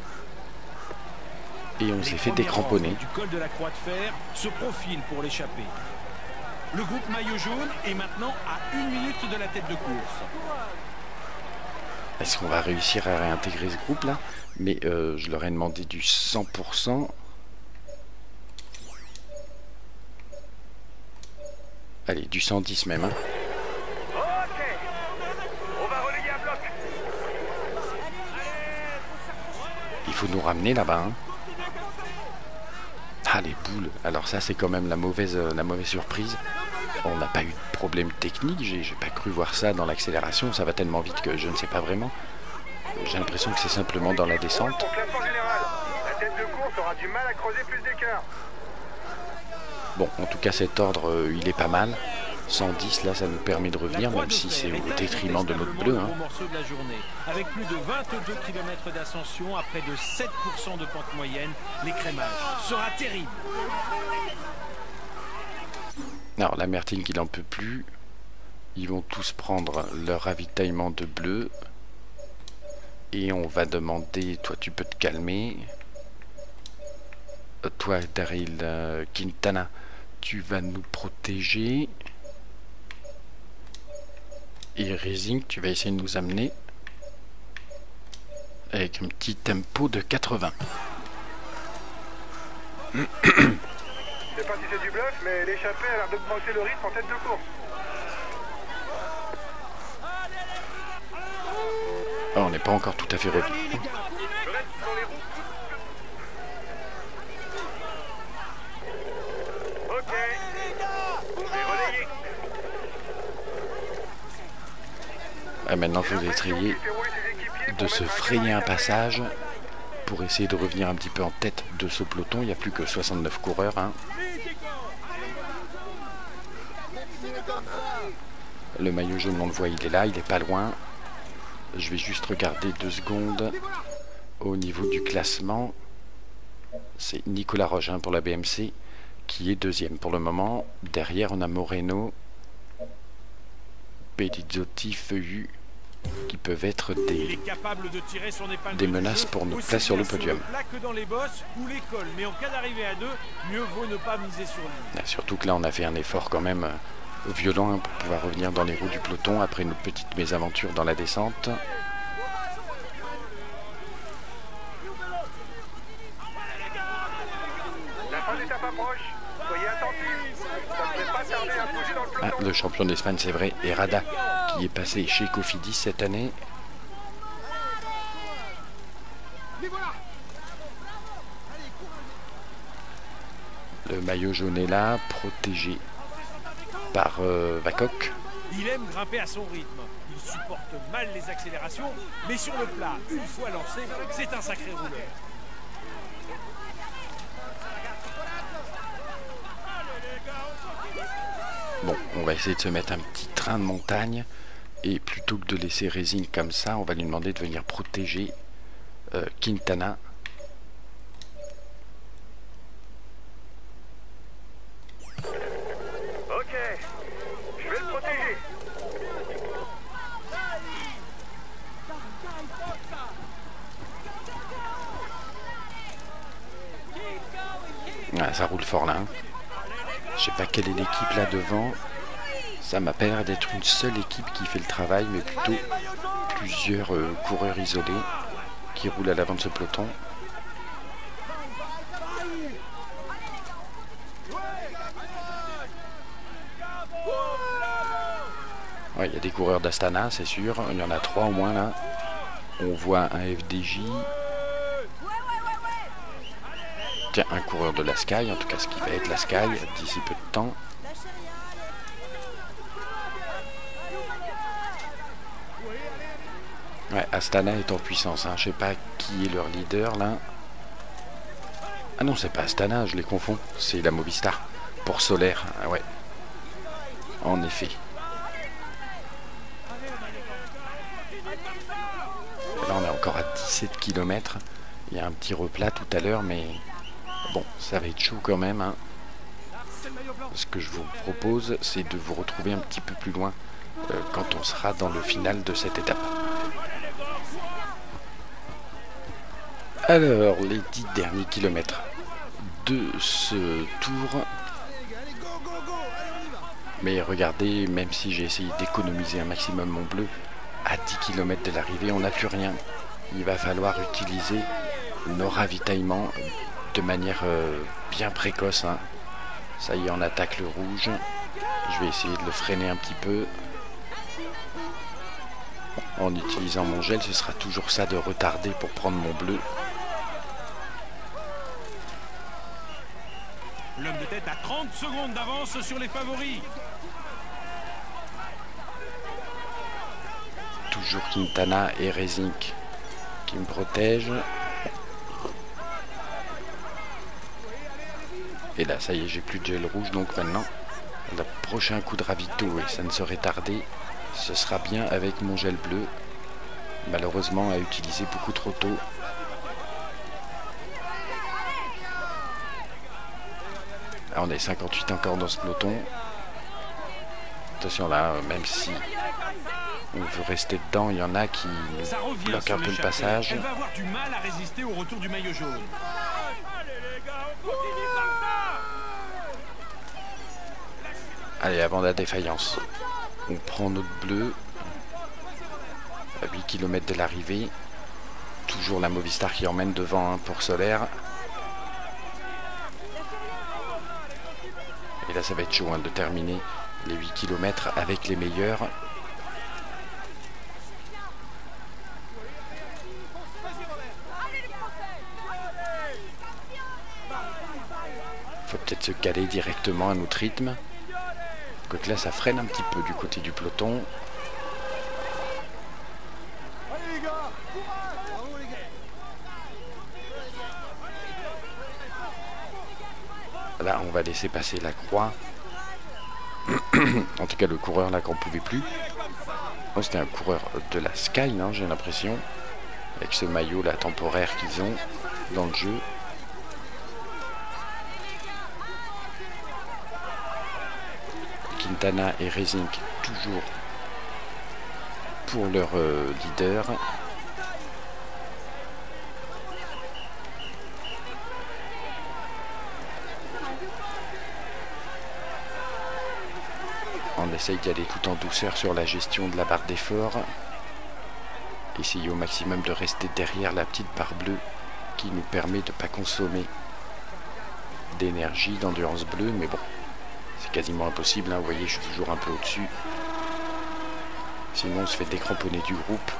S1: Et on s'est fait décramponner.
S3: Du col de la Croix de Fer se profile pour l'échapper. Le groupe maillot jaune est maintenant à une minute de la tête de course.
S1: Est-ce qu'on va réussir à réintégrer ce groupe là? Mais euh, je leur ai demandé du cent pour cent. Allez, du cent dix même. Hein.
S6: Ok, on va relayer à bloc.
S1: Il faut nous ramener là-bas. Hein. Ah les boules, alors ça c'est quand même la mauvaise, euh, la mauvaise surprise. On n'a pas eu de problème technique, j'ai pas cru voir ça dans l'accélération, ça va tellement vite que je ne sais pas vraiment. J'ai l'impression que c'est simplement dans la descente.
S6: Au classement général, la tête de course aura du mal à creuser plus d'écart.
S1: Bon, en tout cas cet ordre, euh, il est pas mal. cent dix, là, ça nous permet de revenir, même si c'est au détriment de notre bleu. Hein.
S3: De la journée. Avec plus de vingt-deux kilomètres d'ascension, à près de sept pour cent de pente moyenne, l'écrémage sera terrible.
S1: Alors, Lamertine qui n'en peut plus. Ils vont tous prendre leur ravitaillement de bleu. Et on va demander, toi tu peux te calmer. Euh, toi, Daryl euh, Quintana, tu vas nous protéger. Et Racing, tu vas essayer de nous amener avec un petit tempo de quatre-vingts.
S6: Je sais pas si c'est du bluff, mais l'échappée a l'air d'augmenter le rythme en tête de course.
S1: Oh, on n'est pas encore tout à fait revenu.
S6: Je reste sur les roues. Ok. On est relayé.
S1: Ah, maintenant, il faut essayer de se frayer un passage pour essayer de revenir un petit peu en tête de ce peloton. Il n'y a plus que soixante-neuf coureurs. Hein. Le maillot jaune, on le voit, il est là, il est pas loin. Je vais juste regarder deux secondes au niveau du classement. C'est Nicolas Roche hein, pour la B M C qui est deuxième pour le moment. Derrière, on a Moreno, Pedizzotti, Feuillu qui peuvent être des, des menaces pour notre place sur le podium. Ah, surtout que là, on a fait un effort quand même violent pour pouvoir revenir dans les roues du peloton après une petite mésaventure dans la descente.
S6: La fin d'étape approche. Soyez attentifs. Ça ne devrait pas tarder à bouger dans le peloton.
S1: Ah, le champion d'Espagne, c'est vrai, Herrada, qui est passé chez Cofidis cette année. Le maillot jaune est là, protégé par euh, Vacock.
S3: Il aime grimper à son rythme. Il supporte mal les accélérations, mais sur le plat, une fois lancé, c'est un sacré rouleur.
S1: Bon, on va essayer de se mettre un petit train de montagne et plutôt que de laisser Racing comme ça, on va lui demander de venir protéger euh, Quintana.
S6: Ok, je vais le protéger.
S1: Ah, ça roule fort là. Hein. Je sais pas quelle est l'équipe là devant. Ça m'a pas l'air d'être une seule équipe qui fait le travail, mais plutôt plusieurs euh, coureurs isolés qui roulent à l'avant de ce peloton. Ouais, il y a des coureurs d'Astana, c'est sûr. Il y en a trois au moins là. On voit un F D J. Tiens, un coureur de la Sky, en tout cas ce qui va être la Sky d'ici peu de temps. Ouais, Astana est en puissance, hein. Je sais pas qui est leur leader là. Ah non, c'est pas Astana, je les confonds. C'est la Movistar pour Solaire, ah ouais. En effet. Là on est encore à dix-sept kilomètres. Il y a un petit replat tout à l'heure, mais bon, ça va être chaud quand même. Hein. Ce que je vous propose, c'est de vous retrouver un petit peu plus loin euh, quand on sera dans le final de cette étape. Alors, les dix derniers kilomètres de ce tour. Mais regardez, même si j'ai essayé d'économiser un maximum mon bleu, à dix kilomètres de l'arrivée, on n'a plus rien. Il va falloir utiliser nos ravitaillements de manière euh, bien précoce. Hein. Ça y est, on attaque le rouge. Je vais essayer de le freiner un petit peu. En utilisant mon gel, ce sera toujours ça de retarder pour prendre mon bleu.
S3: L'homme de tête a trente secondes d'avance sur les favoris.
S1: Toujours Quintana et Racing qui me protègent. Et là, ça y est, j'ai plus de gel rouge, donc maintenant, Le prochain coup de ravito, et ça ne saurait tarder, ce sera bien avec mon gel bleu. Malheureusement à utiliser beaucoup trop tôt. Ah, on est cinquante-huit encore dans ce peloton. Attention là, même si on veut rester dedans, il y en a qui bloquent un peu le passage.
S3: Elle va avoir du mal à résister au retour du maillot jaune. Allez les gars, on continue comme ça.
S1: Allez, avant la défaillance, on prend notre bleu. À huit kilomètres de l'arrivée. Toujours la Movistar qui emmène devant, hein, pour Solaire. Et là ça va être chaud, hein, de terminer les huit kilomètres avec les meilleurs. Faut peut-être se caler directement à notre rythme. Quoique là ça freine un petit peu du côté du peloton. Là, on va laisser passer la croix. En tout cas, le coureur là qu'on pouvait plus. Oh, c'était un coureur de la Sky, hein, j'ai l'impression. Avec ce maillot là temporaire qu'ils ont dans le jeu. Quintana et Resink toujours pour leur euh, leader. On essaye d'y aller tout en douceur sur la gestion de la barre d'effort. Essayer au maximum de rester derrière la petite barre bleue qui nous permet de ne pas consommer d'énergie, d'endurance bleue. Mais bon, c'est quasiment impossible, hein. Vous voyez, je suis toujours un peu au-dessus. Sinon, on se fait décramponner du groupe.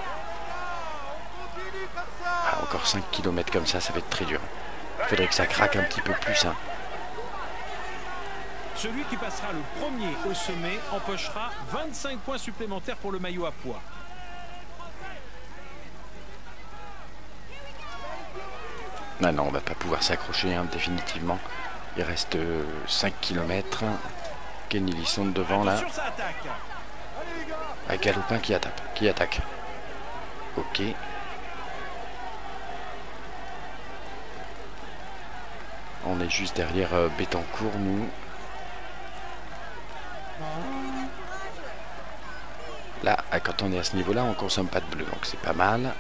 S1: Ah, encore cinq kilomètres comme ça, ça va être très dur. Il faudrait que ça craque un petit peu plus, hein.
S3: Celui qui passera le premier au sommet empochera vingt-cinq points supplémentaires pour le maillot à pois.
S1: Non, non, on va pas pouvoir s'accrocher, hein, définitivement. Il reste euh, cinq kilomètres. Kenny Lisson devant là. Ah, Galopin qui attaque. Qui attaque. Ok. On est juste derrière euh, Bettencourt, nous. Là, quand on est à ce niveau-là, on consomme pas de bleu, donc c'est pas mal.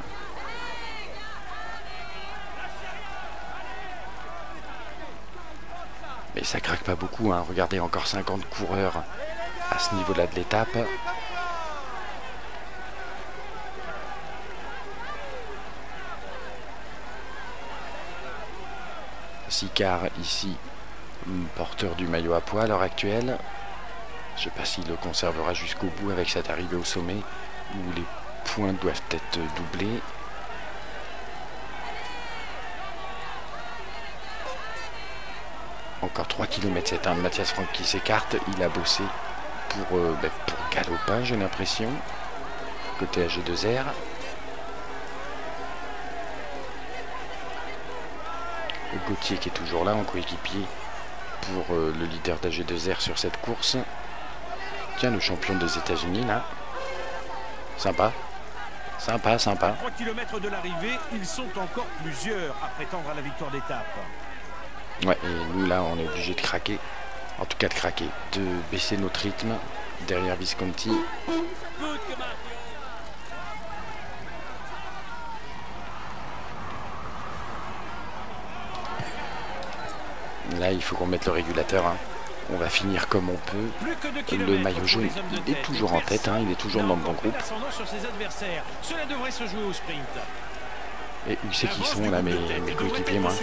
S1: Mais ça craque pas beaucoup, hein. Regardez, encore cinquante coureurs à ce niveau-là de l'étape. Sicard ici, porteur du maillot à pois à l'heure actuelle. Je ne sais pas s'il le conservera jusqu'au bout avec cette arrivée au sommet où les points doivent être doublés. Encore trois kilomètres, c'est un Mathias Franck qui s'écarte. Il a bossé pour, euh, ben, pour Galopin, j'ai l'impression. Côté A G deux R. Gauthier qui est toujours là en coéquipier pour euh, le leader d'A G deux R sur cette course. Tiens, le champion des États-Unis là. Sympa. Sympa, sympa.
S3: trois kilomètres de l'arrivée, ils sont encore plusieurs à prétendre à la victoire d'étape.
S1: Ouais, et nous là, on est obligé de craquer. En tout cas, de craquer. De baisser notre rythme derrière Visconti. Là, il faut qu'on mette le régulateur, hein. On va finir comme on peut. Le maillot jaune, il est toujours en tête, hein. Il est toujours dans le bon groupe.
S3: Cela devrait se jouer au sprint.
S1: Et où c'est qu'ils sont là, mes, mes coéquipiers, moi?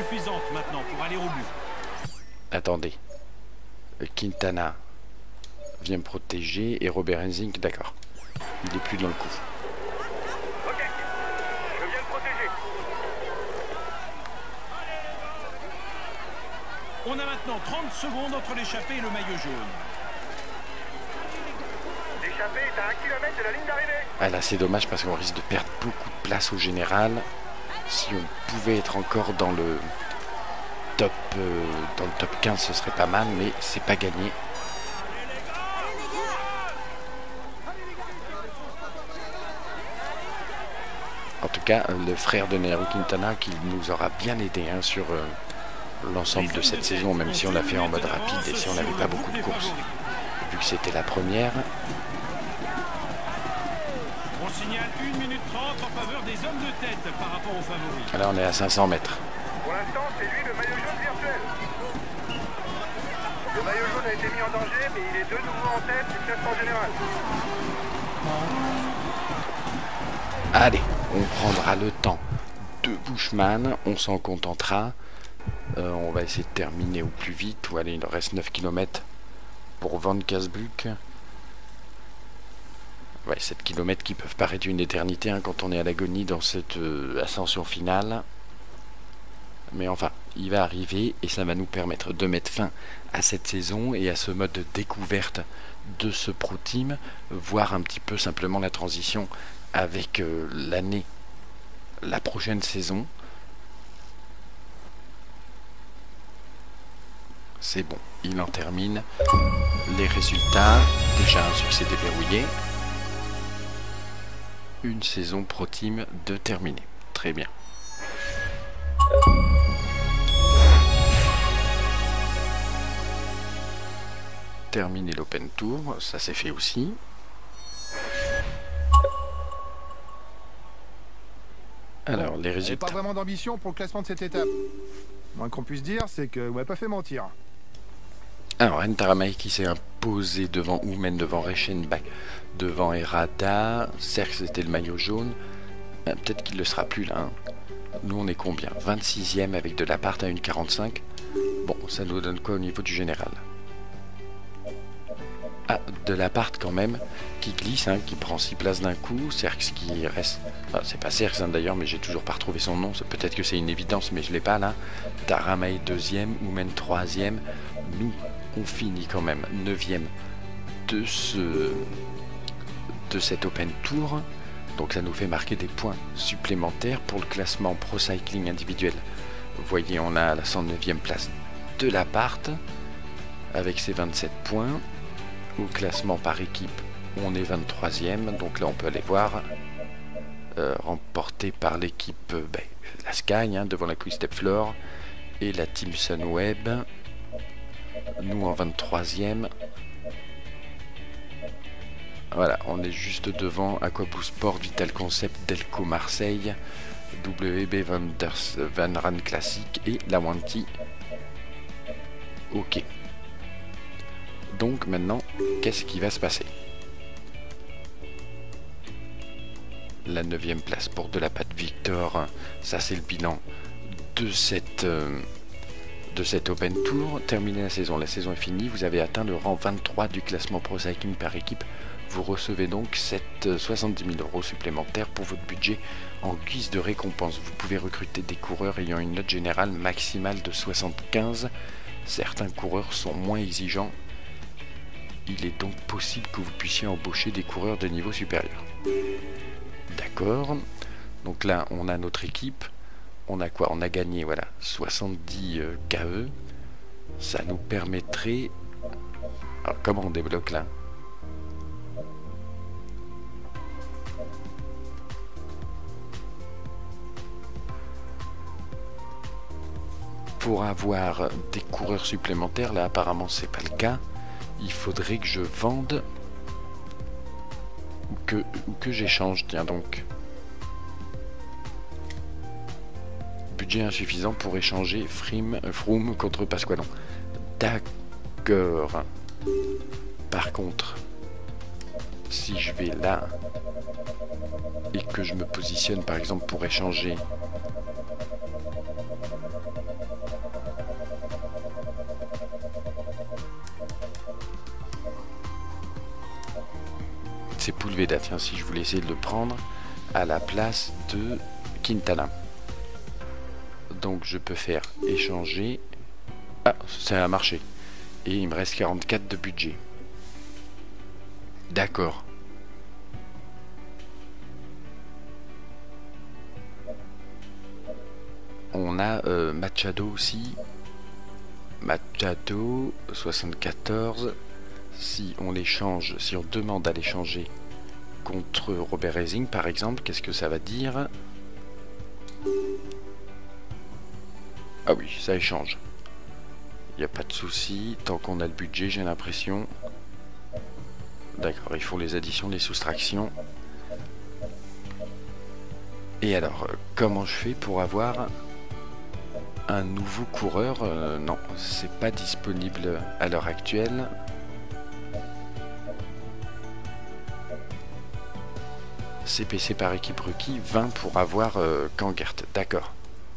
S1: Attendez. Quintana vient me protéger et Robert Hensink, d'accord. Il n'est plus dans le coup.
S6: Ok, je viens de protéger.
S3: On a maintenant trente secondes entre l'échappée et le maillot jaune.
S6: L'échappée est à un kilomètre de la ligne d'arrivée.
S1: Ah là, c'est dommage parce qu'on risque de perdre beaucoup de place au général. Si on pouvait être encore dans le top, euh, dans le top quinze, ce serait pas mal, mais c'est pas gagné. cas le frère de Nairo Quintana qui nous aura bien aidé hein, sur euh, l'ensemble de cette saison, même si on l'a fait en mode rapide et si on n'avait pas beaucoup de courses, vu que c'était la première.
S3: On signale une minute trente en faveur des hommes de tête par rapport aux favoris.
S1: Là on est à cinq cents mètres.
S6: Pour l'instant, c'est lui le maillot jaune virtuel. Le maillot jaune a été mis en danger, mais il est de nouveau en tête du classement général.
S1: Allez, on prendra le temps de Bushman, on s'en contentera. Euh, on va essayer de terminer au plus vite. Ou allez, il reste neuf kilomètres pour Van Kasbuk. Ouais, sept kilomètres qui peuvent paraître une éternité hein, quand on est à l'agonie dans cette euh, ascension finale. Mais enfin, il va arriver et ça va nous permettre de mettre fin à cette saison et à ce mode de découverte de ce Pro Team, voir un petit peu simplement la transition avec euh, l'année, la prochaine saison. C'est bon, il en termine. Les résultats, déjà un succès déverrouillé. Une saison Pro Team de terminée. Très bien. Terminer l'Open Tour, ça s'est fait aussi. Alors, les résultats.
S2: Pas vraiment d'ambition pour le classement de cette étape. Le moins qu'on puisse dire, c'est que vous m'avez pas fait mentir.
S1: Alors, Ntaramai qui s'est imposé devant Oumen, devant Reichenbach, devant Errata. Certes, c'était le maillot jaune. Euh, Peut-être qu'il ne le sera plus là. Hein. Nous, on est combien? vingt-sixième avec de l'appart à une quarante-cinq. Bon, ça nous donne quoi au niveau du général? Ah, de l'appart quand même, qui glisse, hein, qui prend six places d'un coup. Cerx qui reste... Enfin, c'est pas Cerx hein, d'ailleurs, mais j'ai toujours pas retrouvé son nom. Peut-être que c'est une évidence, mais je l'ai pas là. Taramai deuxième, Oumen troisième. Nous, on finit quand même neuvième de ce... de cet Open Tour. Donc ça nous fait marquer des points supplémentaires pour le classement Pro Cycling individuel. Vous voyez, on a la cent neuvième place de l'appart, avec ses vingt-sept points. Au classement par équipe, on est vingt-troisième, donc là on peut aller voir, euh, remporté par l'équipe euh, ben, la Sky, hein, devant la Quick Step Floor, et la Team Sunweb, nous en vingt-troisième, voilà, on est juste devant Aquaboost Sport, Vital Concept, Delco Marseille, W B Vanders, Van Ran Classic et la Wanty. Ok. Donc maintenant, qu'est-ce qui va se passer? La neuvième place pour De La Patte Victor, ça c'est le bilan de cette, euh, de cette Open Tour. Terminez la saison, la saison est finie, vous avez atteint le rang vingt-trois du classement Pro Cycling par équipe. Vous recevez donc cette soixante-dix mille euros supplémentaires pour votre budget en guise de récompense. Vous pouvez recruter des coureurs ayant une note générale maximale de soixante-quinze. Certains coureurs sont moins exigeants. Il est donc possible que vous puissiez embaucher des coureurs de niveau supérieur. D'accord. Donc là, on a notre équipe. On a quoi? On a gagné, voilà, soixante-dix euh, K E. Ça nous permettrait... Alors, comment on débloque là? Pour avoir des coureurs supplémentaires, là, apparemment, c'est pas le cas. Il faudrait que je vende ou que, ou que j'échange, tiens donc. Budget insuffisant pour échanger Frim, Froome contre Pasqualon. D'accord. Par contre, si je vais là et que je me positionne par exemple pour échanger c'est Poulveda, tiens, si je voulais essayer de le prendre à la place de Quintana. Donc je peux faire échanger. Ah, ça a marché. Et il me reste quarante-quatre de budget. D'accord. On a euh, Machado aussi. Machado, soixante-quatorze. Si on l'échange, si on demande à l'échanger contre Robert Racing par exemple, qu'est-ce que ça va dire? Ah oui, ça échange. Il n'y a pas de souci, tant qu'on a le budget, j'ai l'impression. D'accord, il faut les additions, les soustractions. Et alors, comment je fais pour avoir un nouveau coureur? euh, Non, c'est pas disponible à l'heure actuelle. C P C par équipe requis, vingt pour avoir euh, Kangert, d'accord.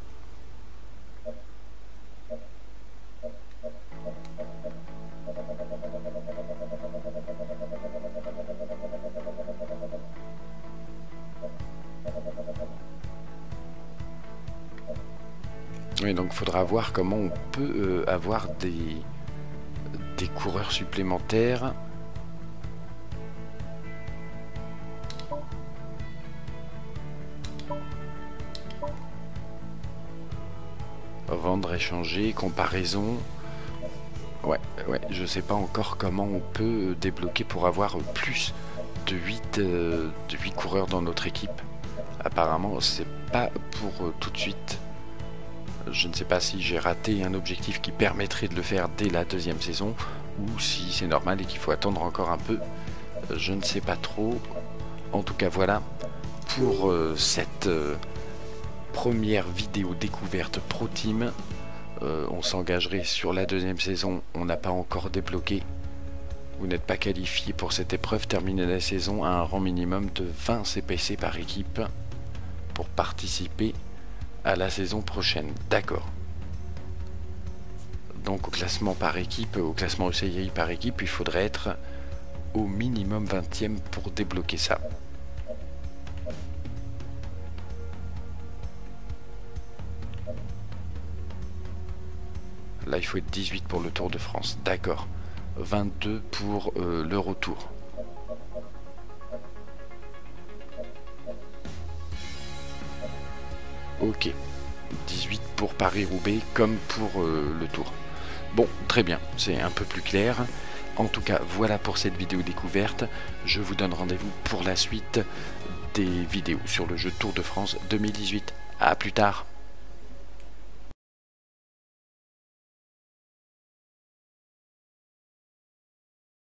S1: Oui, donc il faudra voir comment on peut euh, avoir des, des coureurs supplémentaires. Vendre, échanger, comparaison. Ouais, ouais, je sais pas encore comment on peut débloquer pour avoir plus de huit, euh, de huit coureurs dans notre équipe. Apparemment, c'est pas pour euh, tout de suite. Je ne sais pas si j'ai raté un objectif qui permettrait de le faire dès la deuxième saison ou si c'est normal et qu'il faut attendre encore un peu. Je ne sais pas trop. En tout cas, voilà pour euh, cette euh, première vidéo découverte Pro Team. Euh, on s'engagerait sur la deuxième saison. On n'a pas encore débloqué. Vous n'êtes pas qualifié pour cette épreuve. Terminer la saison à un rang minimum de vingt C P C par équipe pour participer à la saison prochaine, d'accord. Donc au classement par équipe, au classement E C I par équipe, il faudrait être au minimum vingtième pour débloquer ça. Là il faut être dix-huit pour le Tour de France, d'accord. vingt-deux pour euh, le retour. Ok, dix-huit pour Paris-Roubaix comme pour euh, le Tour. Bon, très bien, c'est un peu plus clair. En tout cas, voilà pour cette vidéo découverte. Je vous donne rendez-vous pour la suite des vidéos sur le jeu Tour de France deux mille dix-huit. A plus tard.